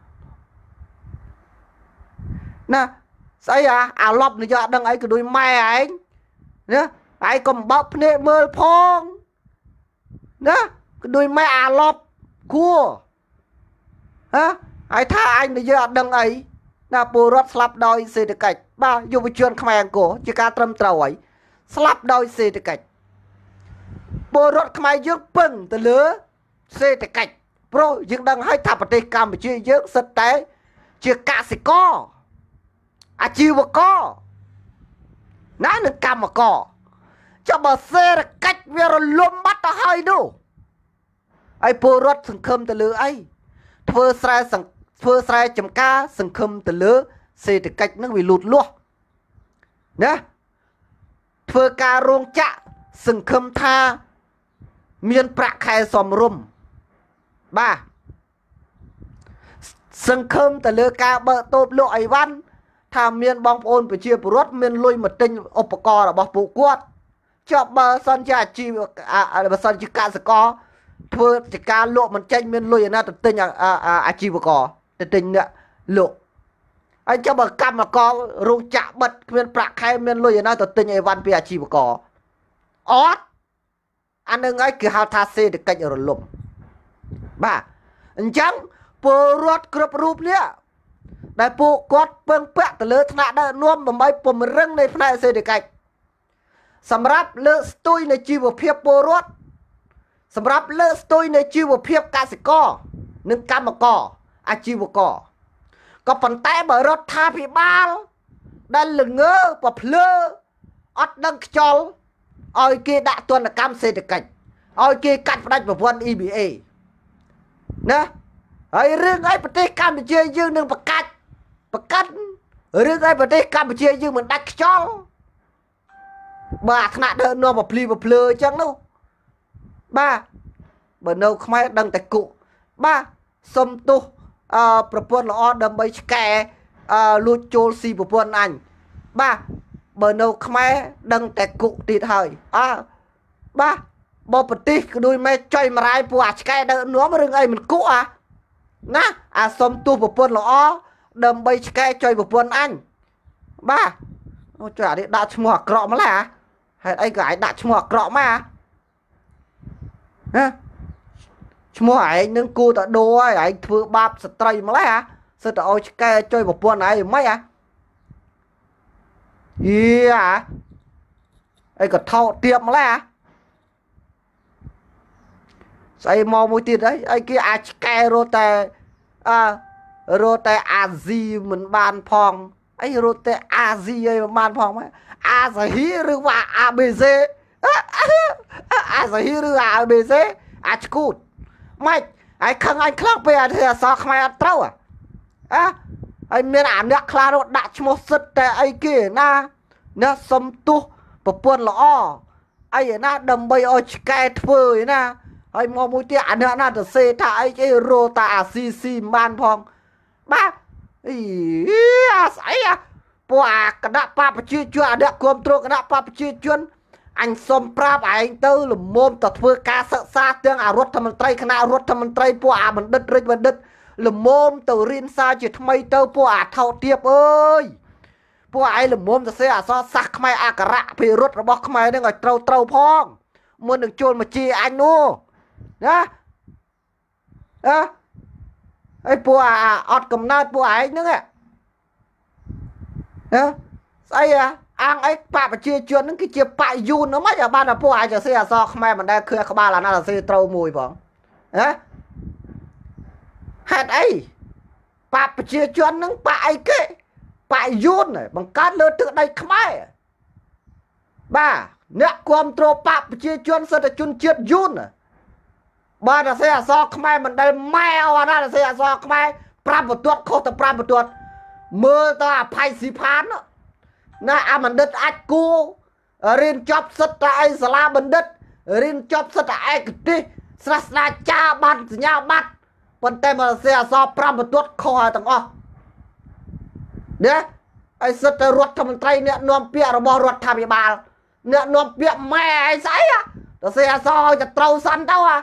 ណាស្អីអាអាឡប់និយាយអត់ដឹងអីក៏ដូចម៉ែឯងណាឯងកុំបើកភ្នែកមើលផងណាក៏ដូចម៉ែអាឡប់គួហ៎ហើយថាអញនិយាយអត់ដឹងអីណាពលរដ្ឋស្លាប់ដោយសេដ្ឋកិច្ចបាទយុវជនខ្មែរអង្គរជាការត្រឹមត្រូវហើយស្លាប់ដោយសេដ្ឋកិច្ចពលរដ្ឋខ្មែរយើងពឹងទៅលើសេដ្ឋកិច្ចព្រោះយើងដឹងហើយថាប្រទេសកម្ពុជាយើងសិតតែជាកសិករអាជីវករណានឹងកម្មករចាំបើសេដ្ឋកិច្ចវារលំបាត់ទៅហើយនោះហើយពលរដ្ឋសង្ឃឹមទៅលើអីធ្វើស្រែធ្វើស្រែចម្ការសង្ឃឹមទៅលើសេដ្ឋកិច្ចនឹងវាលូតលាស់ណាធ្វើការរោងចក្រសង្ឃឹមថាមានប្រាក់ខែសមរម្យបាទសង្ឃឹមទៅលើការបើកតូបលក់អីវ៉ាន់ថាមានបងប្អូនប្រជាពលរដ្ឋមានលុយមកទិញឧបករណ៍របស់ពួកគាត់ជាប់បើសិនជាអាជីវបើសិនជាកសិករធ្វើចការលក់មិនចេញមានលុយឯណាទៅទិញអាជីវករទៅទិញអ្នកលក់ហើយចាំបើកម្មកររោងចក្របិទគ្មានប្រាក់ខែមានលុយឯណាទៅទិញអីវ៉ាន់ពីអាជីវករអត់អានឹងហើយគឺហៅថាសេដ្ឋកិច្ចរលំបាទអញ្ចឹងពលរដ្ឋគ្រប់រូបនេះដែលពួកគាត់ពឹងពាក់ទៅលើថ្នាក់ដឹកនាំដើម្បីពង្រឹងនៃផ្នែកសេដ្ឋកិច្ចសម្រាប់លើកស្ទួយនៃជីវភាពពលរដ្ឋសម្រាប់លើកស្ទួយនៃជីវភាពកសិករនិងកម្មករអាជីវករក៏ប៉ុន្តែបើរដ្ឋាភិបាលដែលល្ងើប្រភ្លើអត់ដឹងខ្យល់ឲ្យគេដាក់ទណ្ឌកម្មសេដ្ឋកិច្ចឲ្យគេកាត់ផ្ដាច់ប្រព័ន្ធ អ៊ី ប៊ី เอ ណាហើយរឿងអីប្រទេសកម្ពុជាយើងនឹងប្រកាច់ប្រកាច់រឿងអីប្រទេសកម្ពុជាយើងមិនដាច់ខ្យល់បាទថ្នាក់ដើរនាំមកភ្លីមកភ្លើអញ្ចឹងនោះបាទបើនៅខ្មែរដឹងតែគុបាទសុំទោសអឺប្រពន្ធល្អដើម្បីឆ្កែអឺលួចចូលស៊ីប្រពន្ធអញបាទបើនៅខ្មែរដឹងតែគុទៀតហើយអើបាទបើប្រទេសក៏ដូចម៉ែចុយមរាយពួកអាឆ្កែដើរនាំរឿងអីមិនគុអាណាអាសុំទោសប្រពន្ធល្អដើម្បីឆ្កែចុយប្រពន្ធអញបាទអូចុះអានេះដាក់ឈ្មោះអាក្រក់ម្ល៉េះហេតុអីក៏ឯងដាក់ឈ្មោះអាក្រក់ម៉ែហ៎ឈ្មោះឯងនឹងគូតដោហើយឯងធ្វើបាបស្ត្រីម្ល៉េះសិតទៅឲ្យឆ្កែចុយប្រពន្ធឯងមិនហ៎យីអាអីក៏ថោកទៀបម្ល៉េះស្អីមកមួយទៀតអីអីគេអាចឆ្កែរត់តែអឺរត់តែអាស៊ីមិនបានផងអីរត់តែអាស៊ីអីមិនបានផងអាសាហ៊ីឬว่าអាបេសេអាសាហ៊ីឬអាបេសេអាឆ្កូតម៉េចហើយខឹងអញខ្លាំងពេកអាធ្វើអសរខ្មែរអត់ត្រូវអ่ะហើយមានអាអ្នកខ្លះនោះដាក់ឈ្មោះសិតតែអីគេណាអ្នកសុំទោសប្រពន្ធល្អអីណាដើម្បីឲ្យឆ្កែធ្វើឯណាហើយមកមួយទៀតអាអ្នកណាទៅសេថាអីគេរោតាអាស៊ីស៊ីមិនបានផងបាទអីអាស្អីអាពួកអាគណៈបកប្រជាជនអាអ្នកគ្រប់គ្រងគណៈបកប្រជាជនអញសុំប្រាប់ឯងទៅលមមទៅធ្វើការសិក្សាទាំងអារដ្ឋមន្ត្រីគណៈរដ្ឋមន្ត្រីពួកអាបណ្ឌិតរិទ្ធបណ្ឌិតលមមទៅរៀនសារជាថ្មីទៅពួកអាថោទៀបអើយពួកឯងលមមទៅសេអសរសាស្ត្រខ្មែរអក្សរភិរុទ្ធរបស់ខ្មែរនឹងឲ្យត្រូវត្រូវផងមុននឹងចូលមកជាអញនោះណាអើហើយពួកអាអត់កំណើតពួកឯងហ្នឹងហ៎ស្អីអាងអីបកប្រជាជនហ្នឹងគឺជាបកយូនហ្នឹងមិនបានតែពួកអាចសរសេរអក្សរខ្មែរមិនដែលឃើញក្បាលអាណាសរសេរត្រូវមួយផងណាហេតុអីបកប្រជាជនហ្នឹងបកអីគេបកយូនបង្កើតលើទឹកដីខ្មែរបាទអ្នកគ្រប់គ្រងបកប្រជាជនសិទ្ធិជនជាតិយូនបាទសរសេរអក្សរខ្មែរមិនដែលម៉ែអាណាសរសេរអក្សរខ្មែរប្រាំបន្ទាត់ខុសទៅប្រាំបន្ទាត់មើលទៅអភ័យស៊ីផានណាអាបណ្ឌិតអាចគូរៀនចប់សិទ្ធិអីសាលាបណ្ឌិតរៀនចប់សិទ្ធិឯកទេសសាស្ត្រាចារ្យបានសញ្ញាបត្រប៉ុន្តែមកសរសេរអក្សរប្រាំបន្ទាត់ខុសទាំងអស់ណាឲ្យសិទ្ធិរដ្ឋមន្ត្រីអ្នកនាំពាក្យរបស់រដ្ឋាភិបាលអ្នកនាំពាក្យម៉ែឯងស្អីទៅសរសេរអក្សរឲ្យតែត្រូវសិនទៅអា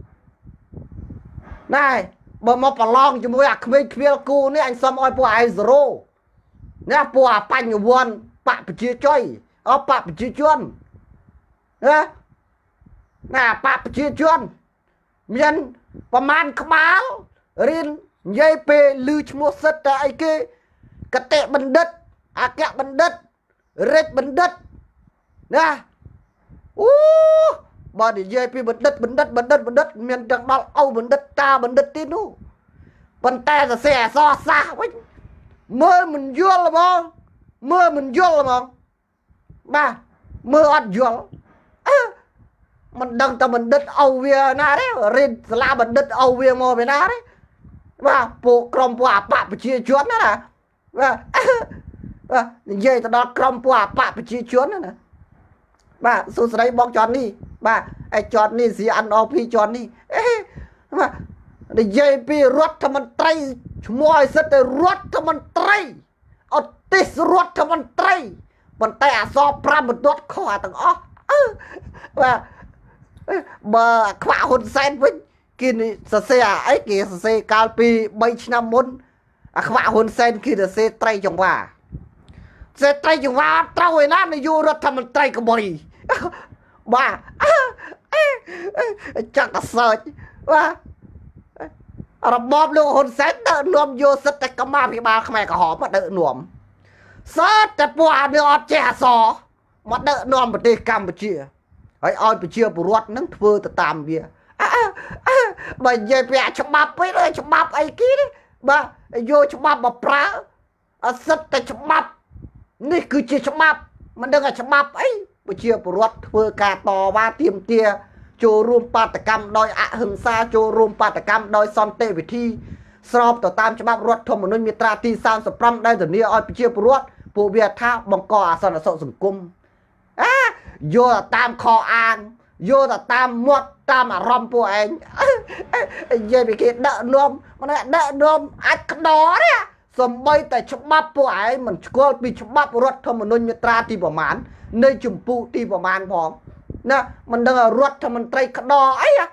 ណែបើមកប្រឡងជាមួយអាក្មេងខ្វៀលគូនេះអញសុំឲ្យពួកឯងសេរ៉ូណាពួកអាបញ្ញវន្តបកប្រជាចុយអបកប្រជាជនណាណាបកប្រជាជនមានប្រមាណក្បាលរៀននិយាយពេលឮឈ្មោះសិតតែអីគេកតេបណ្ឌិតអគ្គបណ្ឌិតរាជបណ្ឌិតណាអូបើនិយាយពីបណ្ឌិតបណ្ឌិតបណ្ឌិតបណ្ឌិតមានទាំងដល់ឪបណ្ឌិតតាបណ្ឌិតទៀតនោះប៉ុន្តែសរសេរអក្សរសាស្ត្រវិញមើលមិនយល់ហ្មងមើលមិនយល់ហ្មងបាទមើលអត់យល់អឺមិនដឹងតែបណ្ឌិតឪវាណាទេរៀនសាលាបណ្ឌិតឪវាមកពីណាទេបាទពួកក្រុមពួកអបកប្រជាជនណាបាទបាទនិយាយទៅដល់ក្រុមពួកអបកប្រជាជនណាបាទសួស្ដីបងចន់នេះបាទឯចន់នេះ ซี អិន អូ พี ចន់នេះអេបាទនិយាយពីរដ្ឋមន្ត្រីឈ្មោះឲ្យសិតទៅរដ្ឋមន្ត្រីអត់ទេសរដ្ឋមន្ត្រីប៉ុន្តែអក្សរប្រាំបន្ទាត់ខុសទាំងអស់បាទបើខ្វាក់ហ៊ុនសែនវិញគេសរសេរអីគេសរសេរកាលពីបីឆ្នាំមុនអាខ្វាក់ហ៊ុនសែនគេសរសេរត្រីចង្វាសេត្រីចង្វាត្រូវឯណានាយករដ្ឋមន្ត្រីកបុយបាទចាក់កសើចបាទរបបលោកហ៊ុនសែនដើរនាំយកសិទ្ធិកម្មាភិបាលខ្មែរក្រហមមកដើរនាំសិទ្ធិតែពួកអានេះអត់ចេះអក្សរមកដើរនាំប្រទេសកម្ពុជាហើយឲ្យប្រជាពលរដ្ឋនឹងធ្វើទៅតាមវាបើនិយាយពីច្បាប់វិញច្បាប់អីគេបាទយកច្បាប់មកប្រើអសិទ្ធិតែច្បាប់នេះគឺជាច្បាប់មិនដឹងថាច្បាប់អីប្រជាពលរដ្ឋធ្វើការតវ៉ាទាមទារចូលរួមបាតកម្មដោយអហិង្សាចូលរួមបាតកម្មដោយសន្តិវិធីស្របទៅតាមច្បាប់រដ្ឋធម្មនុញ្ញមាត្រាទីសាមសិបប្រាំដែលធានាឲ្យប្រជាពលរដ្ឋពួកវាថាបង្កអសន្តិសុខសង្គមអាយកតាមខអាងយកទៅតាមមាត់តាមអារម្មណ៍ពួកឯងនិយាយពីគេដឹកនាំមិនដឹកនាំអាចក្តរទេសំបីតែច្បាប់ពួកឯងមិនស្គាល់ពីច្បាប់រដ្ឋធម្មនុញ្ញមាត្រាទីប្រមាណនៃចម្ពោះទីប្រមាណផងណាមិនដឹងរដ្ឋមន្ត្រីក្តរអីហ៎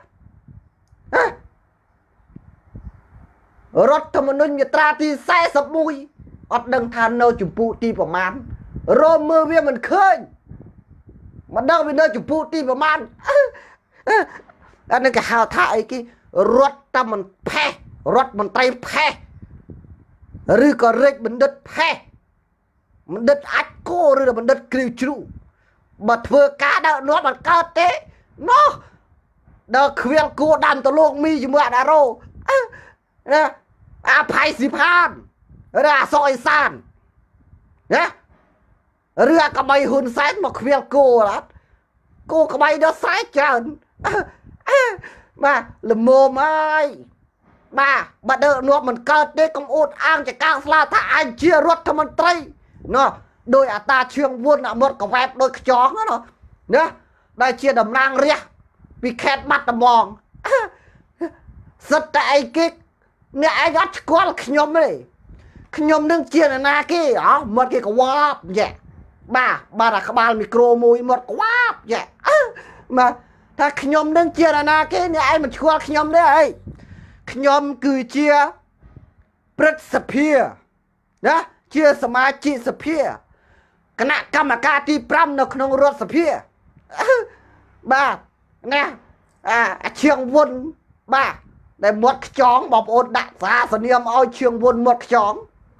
រដ្ឋធម្មនុញ្ញមាត្រាទីសែសិបមួយអត់ដឹងថានៅចម្ពោះទីប្រមាណរមមើលវាមិនឃើញមិនដឹងវានៅចម្ពោះទីប្រមាណអានេះគេហៅថាអីគេរដ្ឋមន្ត្រីផេះរដ្ឋមន្ត្រីផេះឬក៏រាជបណ្ឌិតផេះបណ្ឌិតអាចគោឬបណ្ឌិតគ្រីវជ្រូបើធ្វើការដើរនាំមិនកើតទេណោះដើរខ្វៀលគួដាំទៅលោកមីជាមួយអាដារ៉ូណាអាផៃស៊ីផានឬអាសអេសានណាឬអាក្បៃហ៊ុនសែនមកខ្វៀលគោអត់គោក្បៃដល់ស្រែកច្រើនបាទល្មមហើយបាទបើដើរនាំមិនកើតទេកុំអួតអាងចកាស្លាថាអញជារដ្ឋមន្ត្រីណោះដោយអាតាឈឿងវុនអាមាត់កវ៉ែបដោយខ្យងណាណាដែលជាតំណាងរះពីខេត្តបាត់ដំបងសិតតែអីគេអ្នកឯងអត់ស្គាល់ខ្ញុំទេខ្ញុំនឹងជាអ្នកណាគេអោះមាត់គេកវ៉ាបយេបាទបាទអាក្បាលមីក្រូមួយមាត់កវ៉ាបយេបាទថាខ្ញុំនឹងជាអ្នកណាគេអ្នកឯងមិនស្គាល់ខ្ញុំទេអីខ្ញុំគឺជាព្រឹទ្ធសភាណាជាសមាជិកសភាគណៈកម្មការទីប្រាំនៅក្នុងរដ្ឋសភាបាទណាអាឈៀងវុនបាទដែលមាត់ខ្យងបងប្អូនដាក់សាសនាមឲ្យឈៀងវុនមាត់ខ្យង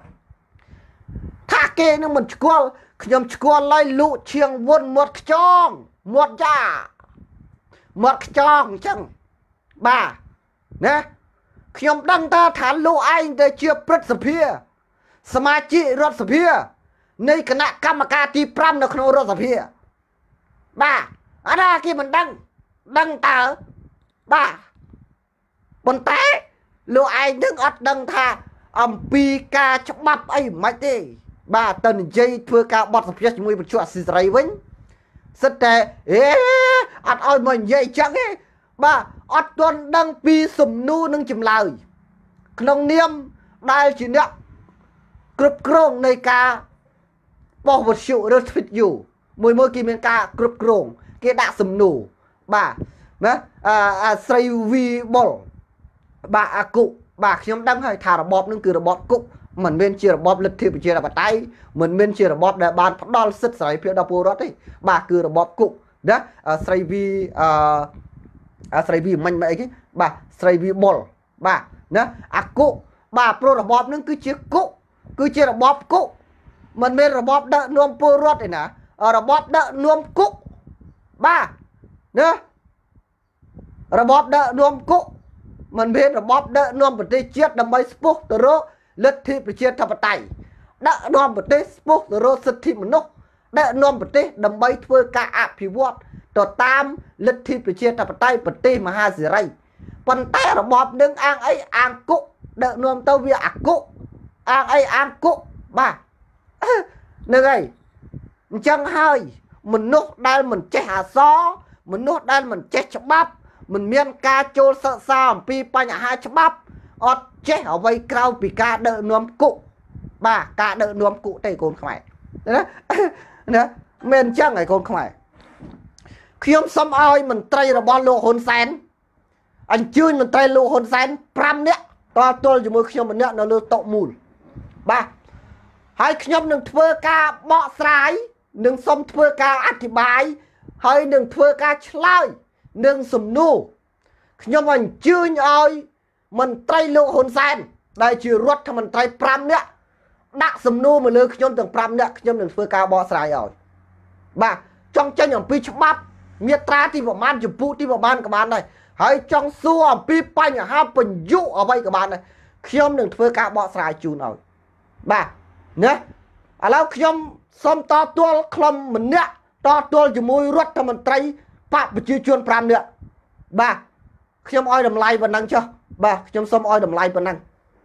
ថាគេនឹងមិនស្គាល់ខ្ញុំស្គាល់ហើយលក់ឈៀងវុនមាត់ខ្យងមាត់យ៉ាមាត់ខ្យងអញ្ចឹងបាទណាខ្ញុំដឹងតើថាលោកឯងទៅជាព្រឹទ្ធសភាសមាជិករដ្ឋសភានៃគណៈកម្មការទីប្រាំនៅក្នុងរដ្ឋសភាបាទអាណាគេមិនដឹងដឹងតើបាទប៉ុន្តែលោកឯងនឹងអត់ដឹងថាអំពីការច្បាប់អីមិនទេបាទទៅនិយាយធ្វើការបត់សភាជាមួយបញ្ជាអសិសរីវិញសិតតែអេអត់ឲ្យមកនិយាយចឹងទេបាទអត់ទាន់ដឹងពីសំណួរនិងចម្លើយក្នុងនាមដែលជាអ្នកគ្រប់គ្រងនៃការបោះវត្ថុឬ Video មួយមួយគេមានការគ្រប់គ្រងគេដាក់សំណួរបាទណាអាស្រីវីបុលបាទអាគុបាទខ្ញុំដឹងហើយថារបបនឹងគឺរបបគុកមិនមែនជារបបលទ្ធិប្រជាធិបតេយ្យមិនមែនជារបបដែលបានផ្ដល់សិទ្ធិសេរីភាពដល់ពលរដ្ឋទេបាទគឺរបបគុកណាស្រីវីអឺអាស្រីវីមិនមិនអីគេបាទស្រីវីបុលបាទណាអាគុបាទព្រោះរបបនឹងគឺជាគុកគឺជារបបគុកមិនមែនរបបដឹកនាំពលរដ្ឋទេណារបបដឹកនាំគុកបាទណារបបដឹកនាំគុកមិនមែនរបបដឹកនាំប្រទេសជាតិដើម្បីស្ពុះទៅរកលទ្ធិប្រជាធិបតេយ្យដឹកនាំប្រទេសស្ពុះទៅរកសិទ្ធិមនុស្សដឹកនាំប្រទេសដើម្បីធ្វើការអភិវឌ្ឍទៅតាមលទ្ធិប្រជាធិបតេយ្យប្រទេសមហាសេរីប៉ុន្តែរបបនឹងអាងអីអាងគុកដឹកនាំទៅវាអាគុកអាងអីអាងគុកបាទនឹងហើយអញ្ចឹងហើយមនុស្សដែលមិនចេះអក្សរមនុស្សដែលមិនចេះច្បាប់មិនមានការចូលសិក្សាអំពីបញ្ហាច្បាប់អត់ចេះអ្វីក្រៅពីការដឹកនាំគុកបាទការដឹកនាំគុកទេកូនខ្មែរណាណាមិនអញ្ចឹងហើយកូនខ្មែរខ្ញុំសូមឲ្យមន្ត្រីរបស់លោកហ៊ុនសែនអញ្ជើញមន្ត្រីលោកហ៊ុនសែនប្រាំនាក់តទល់ជាមួយខ្ញុំម្នាក់នៅលើតុមូលបាទហើយខ្ញុំនឹងធ្វើការបកស្រាយនឹងសូមធ្វើការអធិប្បាយហើយនឹងធ្វើការឆ្លើយនឹងសំណួរខ្ញុំអញ្ជើញឲ្យមន្ត្រីលោកហ៊ុនសែនដែលជារដ្ឋមន្ត្រីប្រាំនាក់ដាក់សំណួរមកលើខ្ញុំទាំងប្រាំនាក់ខ្ញុំនឹងធ្វើការបកស្រាយឲ្យបាទចង់ចេញអំពីច្បាប់មាត្រាទីប្រមាណចម្ពោះទីប្រមាណក៏បានដែរហើយចង់សួរអំពីបញ្ហាបញ្យុអ្វីក៏បានដែរខ្ញុំនឹងធ្វើការបកស្រាយជូនឲ្យបាទណាឥឡូវខ្ញុំសូមតទល់ខ្លំម្នាក់តទល់ជាមួយរដ្ឋមន្ត្រីបកប្រជាជនប្រាំនាក់បាទខ្ញុំឲ្យតម្លៃប៉ុណ្ណឹងចុះបាទខ្ញុំសូមឲ្យតម្លៃប៉ុណ្ណឹង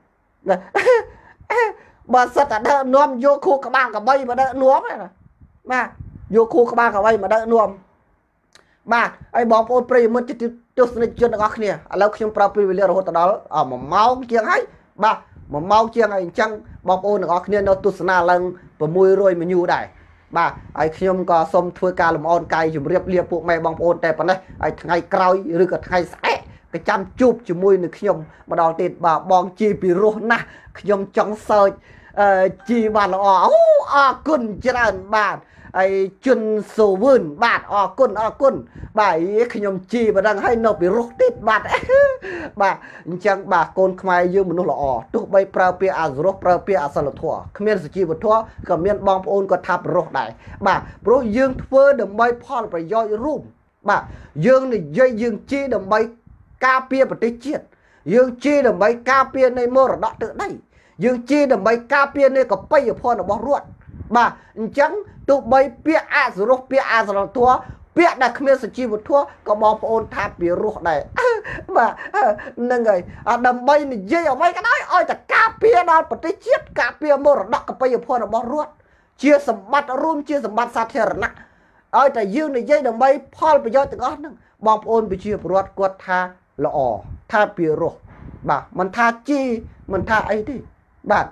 bà sật ở đỡ nuông vô khu các bạn cả bay mà đỡ nuông này nè mà vô khu các bạn cả bay mà đỡ nuông bà ai bóng ôn prey mất chút chút này chưa được ngọc nè lâu khi pra privilege rồi đó ở một máu chiang ấy bà một máu chiang ấy chăng bóng ôn được ngọc nè nó tu sna lần và mùi rồi mà nhu đại bà ai khi ông có xong thôi ca làm on cay chụp riệp liệp buộc mày bóng ôn đẹp này ai ngày cày rồi cả ngày sẽ cái chăm chụp chụp mùi được khi ông mà đào tiền bà bong chi bị ruột nè khi ông trong sơi chi bà là ó ó cun chân bà ai chân sầu vườn bạt ó cun ó cun bà ấy khi ông chi bà đang hay nộp bị ruột tít bạt bà chẳng bà con khai dương mình nó là ó tụ bay prao pia à ruột prao pia à salo thua miền sự chi vật thua còn miền bong ôn có tháp ruột đại bà bro dương phơi đầm bay Paul phải do room bà dương này dây dương chi đầm bay ca pia và tây chiết dương chi đầm bay ca pia này mơ rồi đó tự đây dương chi đầm bay ca pia này có bay ở phơi nó bỏ ruột bà chẳng tụ bay pia à ruột pia à salo thua biết là không biết sự chi một thua có bom ôn tháp bị ruột này mà nâng người đầm bay này dây ở mấy cái đấy ôi ta cá pia đó bật tới chết cá pia mơ rồi đọc cái bây giờ phơi nó bỏ ruột chia sầm bát room chia sầm bát sát thiệt nè ôi ta dương này dây đầm bay phơi bây giờ từng con nè bom ôn bị chia ruột quật tha lọ tha bị ruột bà mình tha chi mình tha ấy đi bạn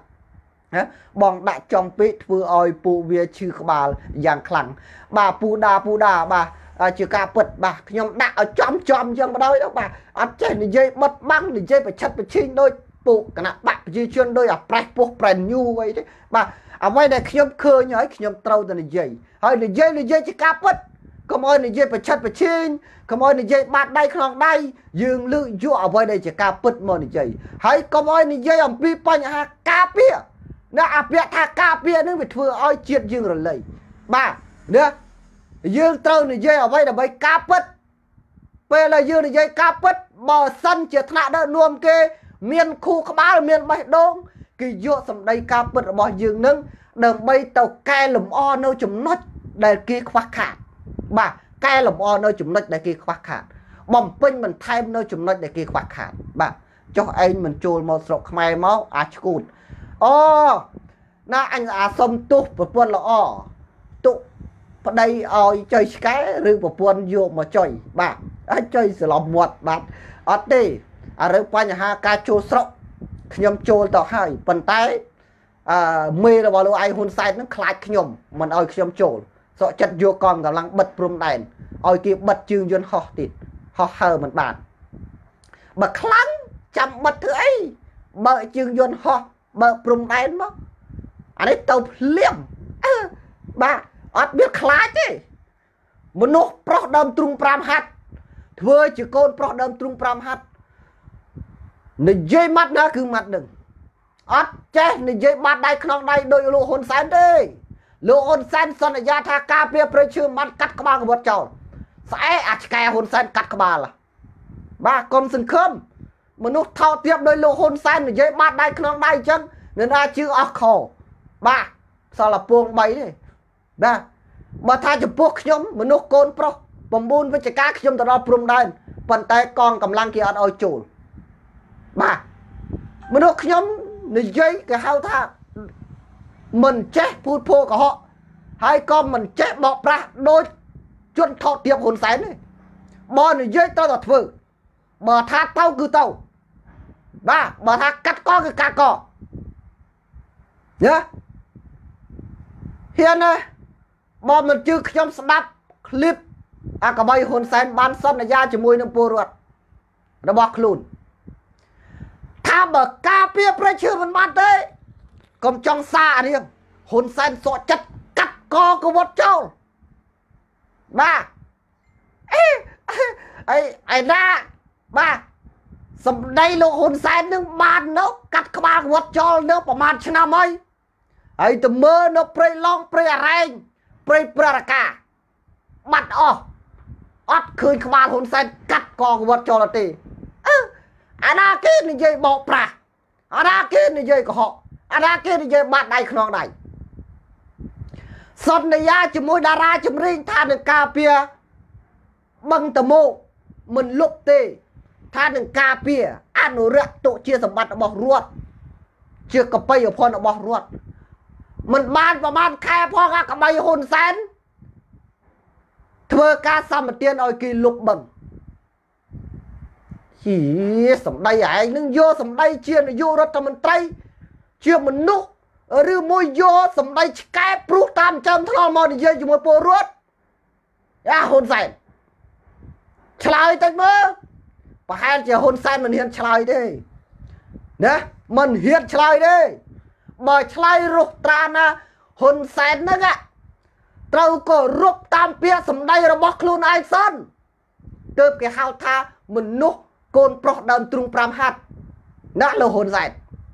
bong đã trong bít vừa oi pu về chư bà dạng khẳng bà pu đa pu đa bà chư ca bật bà nhom đã ở chom chom dân vào đây đó bà ở trên thì dây bật băng thì dây phải chất phải chinh đôi pu cái nào bạc di chuyên đôi à press pu press new vậy đấy bà ở ngoài này nhom khơi nhói nhom trâu từ này dây hay là dây là dây chư ca bật có mọi này dây phải chất phải chinh có mọi này dây bạt đây không đây dương lự dụ ở ngoài đây chư ca bật mọi này dây hay có mọi này dây ông pi pa nhà ca pia nè à biết tha ca pia nó bị thừa oi triệt dương rồi lấy bà nữa dương trâu này dây ở đây là bay cá pất bây là dương này dây cá pất bờ sân chỉ thạ đỡ nuông kê miền khu các bá là miền bay đông kỳ dụ sầm đây cá pất ở bờ dương nâng đầm bay tàu cai lùm o nơi chùm nốt để kia khoác khát bà cai lùm o nơi chùm nốt để kia khoác khát bom pin mình thêm nơi chùm nốt để kia khoác khát bà cho anh mình trôi một sọc mai máu à chun ô na anh à xông tu và quân là o tụ ở đây ơi chơi cái rừng của quân vô mà chơi bà anh chơi sự lòng một bạn ở đây à rừng qua nhà ha ca chô sọc nhom chô tao hai phần tay à mê là bảo ai hôn sai nó khai nhom mình ơi nhom chô sợ chặt vô con cả lăng bật prum đèn ơi kia bật chương duyên họ tịt họ hờ mình bạn bật lăng chăm bật thứ ấy bờ chương duyên họ bờ prum đèn mà anh ấy tàu liềm bà ớt biết khá chứ một nốt pro đâm trung pram hạt thưa chỉ con pro đâm trung pram hạt này dây mắt đó cứ mặt đừng ớt chết này dây mắt đây không đây đôi lô hồn sáng đi lô hồn sáng son là gia tha ca bia pre chưa mắt cắt các ba của bớt trầu sẽ à cái hồn sáng cắt các ba là ba con sừng khơm một nốt thao tiếp đôi lô hồn sáng này dây mắt đây không đây chân nên ai chưa ớt khổ ba sao là buông bấy này ba mà thay cho buộc nhóm mà nó côn pro bầm bùn với cái cá nhóm tao đó prum đai bàn tay con cầm lăng kia ăn oi chủ ba mà nó nhóm này dây cái hao tha mình chết phun phô của họ hai con mình chết bọc ra đôi chuẩn thọ tiệp hồn sáng này bò này dây tao là thử bờ tha tao cứ tao ba bờ tha cắt co cái cá cò nhá hiện này bò mình chưa trong snap clip à cả bay hồn sáng ban sân là ra chỉ mùi nó bùa ruột nó bọc lùn tham bờ ca pia pre chưa mình ban thế còn trong xa đi hồn sáng sọ chất cắt co của một châu ba ấy ấy ra ba sầm đây lộ hồn sáng nhưng ban nó cắt các ba của một châu nó bỏ màn cho nào mấy ấy từ mơ nó pre long pre arrange pre praka bắt o ót khơi các bạn hôn sen cắt co của vật cho là tì anh à kia này dây bỏ pra anh à kia này dây của họ anh à kia này dây bạn này không này sân này ra chỉ môi đà ra chấm riêng tha được cà pia bằng tầm mô mình lúc tê tha được cà pia ăn nó rượt tụ chia sầm bát bỏ ruột ជាកបៃអភ័ណ្ឌរបស់រដ្ឋមិនបានប្រមាណខែផងអាកបៃហ៊ុនសែនធ្វើការសម្បទានឲ្យគេលុបបឹងជាសម្ដីឯងនឹងយកសម្ដីជានាយករដ្ឋមន្ត្រីជាមនុស្សឬមួយយកសម្ដីឆ្កែព្រុសតាមចាំថ្នល់មកនិយាយជាមួយពលរដ្ឋអាហ៊ុនសែនឆ្លើយទៅមើលប្រហែលជាហ៊ុនសែនមិនហ៊ានឆ្លើយទេណាមិនហ៊ានឆ្លើយទេបើឆ្លើយរុះត្រាណាហ៊ុនសែនហ្នឹងត្រូវក៏រົບតាមពាក្យសម្ដីរបស់ខ្លួនឯងសិនទើបគេហៅថាមនុស្សកូនប្រុសដើមទ្រូងប្រាំហាត់ណាលោកហ៊ុនសែន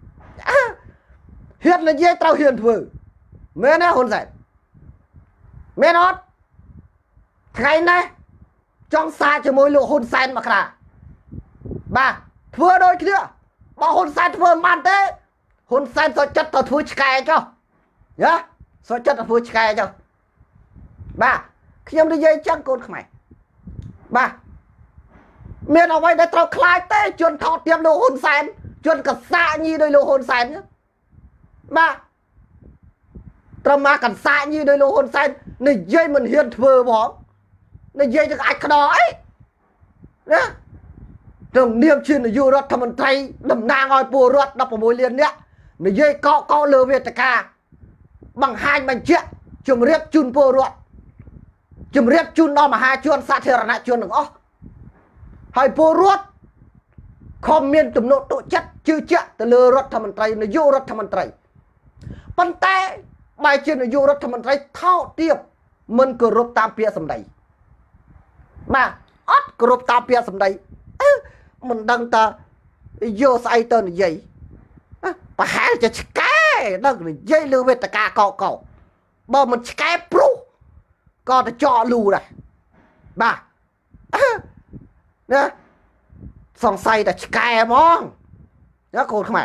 ហ៊ាននិយាយត្រូវហ៊ានធ្វើមែនទេហ៊ុនសែនមែនអត់ថ្ងៃនេះចង់សារជាមួយលោកហ៊ុនសែនមកខ្លះបាទធ្វើដូចគ្នាបើហ៊ុនសែនធ្វើមិនបានទេហ៊ុនសែនសុខចិត្តទៅធ្វើឆ្កែចុះណាសុខចិត្តទៅធ្វើឆ្កែចុះបាទខ្ញុំនិយាយចឹងកូនខ្មែរបាទមានអ្វីដែលត្រូវខ្លាចទេជន់ថោតទៀមលោកហ៊ុនសែនជន់កសាញីដោយលោកហ៊ុនសែនបាទត្រឹមមកកសាញីដោយលោកហ៊ុនសែននិយាយមិនហ៊ានធ្វើផងនិយាយទៅអាចខ្ដោអីណាត្រឹមនាមជានាយករដ្ឋមន្ត្រីតំណាងឲ្យពលរដ្ឋដប់ប្រាំមួយលាននាក់និយាយកកកលើវេទិកាបង្ហាញបញ្ជាក់ជំរាបជូនពលរដ្ឋជំរាបជូនដល់មហាជនសាធារណជនទាំងអស់ហើយពលរដ្ឋខំមានទំនុកទុកចិត្តជឿជាក់ទៅលើរដ្ឋមន្ត្រីនាយករដ្ឋមន្ត្រីប៉ុន្តែបែរជានាយករដ្ឋមន្ត្រីថោកទាបមិនគោរពតាមពាក្យសម្ដីបាទអត់គោរពតាមពាក្យសម្ដីមិនដឹងតាយកស្អីទៅនិយាយប្រហែលជាឆ្កែដឹងនិយាយលើវេទិកាកកបើមិនឆ្កែព្រុសក៏ទៅចកលូដែរបាទណាសង្ស័យតែឆ្កែហ្មងណាកូនខ្មែរ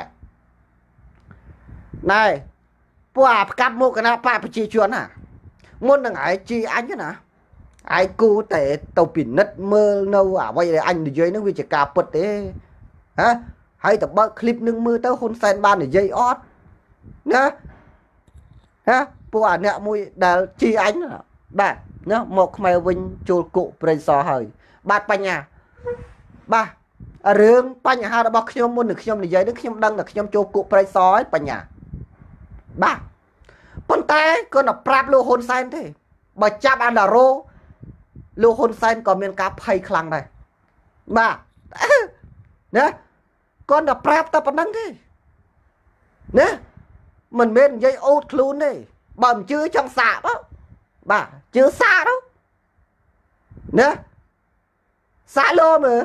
ណែពួកអាផ្កាប់មកគណៈបកប្រជាជនណាមុននឹងឯងជីអញណាឯងគូតែទៅពិនិត្យមើលនៅអ្វីដែលអញនិយាយនឹងវាជាការពិតទេហ៎ហើយទៅបើកឃ្លីបនឹងមើលទៅហ៊ុនសែនបាននិយាយអត់ណាហ៎ពួកអាអ្នកមួយដែលជីអញបាទណាមកខ្មែរវិញចូលគុកព្រៃសរហើយបាទបញ្ញាបាទរឿងបញ្ហារបស់ខ្ញុំមុននឹងខ្ញុំនិយាយនេះខ្ញុំដឹងថាខ្ញុំចូលគុកព្រៃសរហើយបញ្ញាបាទប៉ុន្តែគាត់ទៅប្រាប់លោកហ៊ុនសែនទេបើចាប់អាដារ៉ូលោកហ៊ុនសែនក៏មានការភ័យខ្លាំងដែរបាទណាគាត់ទៅប្រាប់តែប៉ុណ្្នឹងទេណាមិនមែននិយាយអូតខ្លួនទេបើមិនជឿចង់សាកបាទជឿសាកទៅណាសាកលោមើល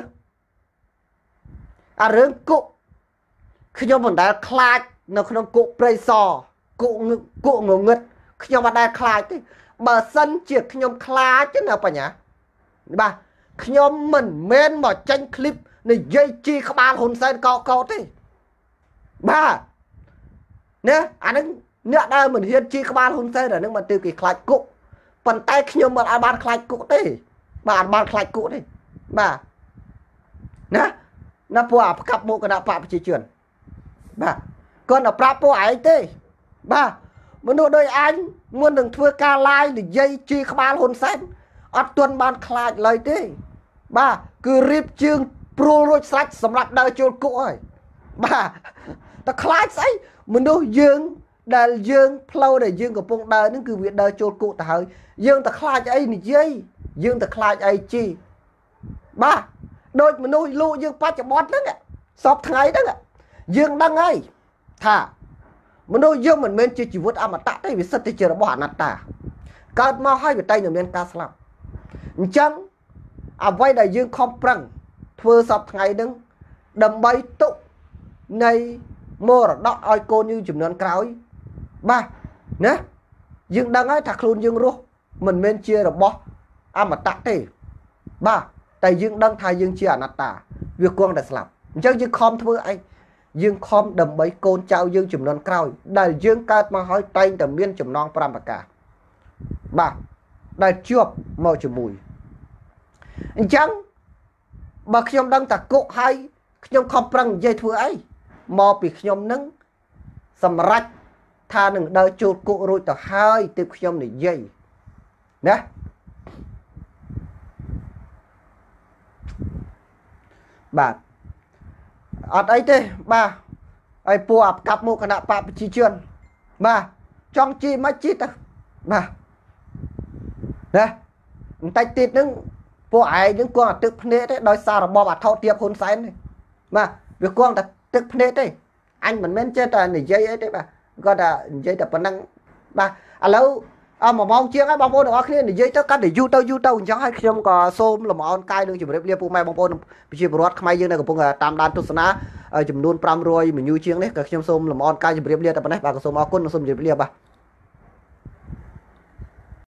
អារឿងគុកខ្ញុំមិនដែលខ្លាចនៅក្នុងគុកព្រៃសរគុកគុកងងឹតខ្ញុំមិនដែលខ្លាចទេបើសិនជាខ្ញុំខ្លាចណាបញ្ញាបាទខ្ញុំមិនមែនមកចាញ់ឃ្លីបនិយាយជីក្បាលហ៊ុនសែនកកទេបាទណាអានឹងអ្នកដែលមិនហ៊ានជីក្បាលហ៊ុនសែនអានឹងមកទៅគេខ្លាចគុកប៉ុន្តែខ្ញុំមិនអាចបានខ្លាចគុកទេបាទអាចបានខ្លាចគុកទេបាទណាណាពួកអាផ្កាប់មកគណៈបកប្រជាជនបាទគាត់ទៅប្រាប់ពួកឯងទេបាទមនុស្សដូចអញមុននឹងធ្វើការ live និយាយជីក្បាលហ៊ុនសែនអត់ទាន់បានខ្លាចឡើយទេបាទគឺរៀបជើងព្រួលរួចស្រេចសម្រាប់ដើរចូលគុកហើយបាទតែខ្លាចស្អីមនុស្សយើងដែលយើងផ្លូវដែលយើងកំពុងដើរហ្នឹងគឺវាដើរចូលគុកទៅហើយយើងតែខ្លាចអីនិយាយយើងតែខ្លាចអីជីបាទដូចមនុស្សលោកយើងបច្ចុប្បន្នហ្នឹងសពថ្ងៃហ្នឹងយើងដឹងហើយថាមនុស្សយើងមិនមែនជាជីវិតអមតៈទេវាសិតតែជារបស់អនត្តាកើតមកហើយវាតែនឹងមានការស្លាប់អញ្ចឹងអ្វីដែលយើងខំប្រឹងធ្វើសពថ្ងៃហ្នឹងដើម្បីទុកនៃមរតកឲ្យកូនយើងចំនួនក្រោយបាទណាយើងដឹងហើយថាខ្លួនយើងរស់មិនមែនជារបស់អមតៈទេបាទតែយើងដឹងថាយើងជាអនត្តាវាគង់តែស្លាប់អញ្ចឹងយើងខំធ្វើអីយើងខំដើម្បីកូនចៅយើងចំនួនក្រោយដែលយើងកើតមកហើយតែងតែមានចំណងប្រាំប្រការបាទដែលជាប់មកជាមួយអញ្ចឹងបើខ្ញុំដឹងតែគុកហើយខ្ញុំខំប្រឹងនិយាយធ្វើអីមកពីខ្ញុំនឹងសម្រាប់ថានឹងដើរចូលគុករួចទៅហើយទើបខ្ញុំនិយាយណាបាទអត់អីទេបាទហើយពួកអាប់កាប់មកគណៈបកប្រជាជនបាទចង់ជីមិនជីទៅបាទណាបន្តិចទៀតហ្នឹងពួកឯងហ្នឹងគួរតែទឹកភ្នែកទេដោយសាររបបអាថោទាបហ៊ុនសែនទេបាទវាគួរតែទឹកភ្នែកទេអញមិនមែនចេះតែនិយាយអីទេបាទគាត់តែនិយាយតែប៉ុណ្ណឹងបាទឥឡូវអមួយម៉ោងជាងហើយបងប្អូនទាំងអស់គ្នានិយាយទៅកាន់តែយូរទៅយូរទៅអញ្ចឹងហើយខ្ញុំក៏សូមលំអរកាយនឹងជម្រាបលាពួកម៉ែបងប្អូនប្រជាពលរដ្ឋខ្មែរយើងនៅកំពុងតាមដានទស្សនាចំនួនfive hundred មេញូជាងនេះក៏ខ្ញុំសូមលំអរកាយជម្រាបលាតែប៉ុណ្ណេះបាទក៏សូមអរគុណនិងសូមជម្រាបលាបាទ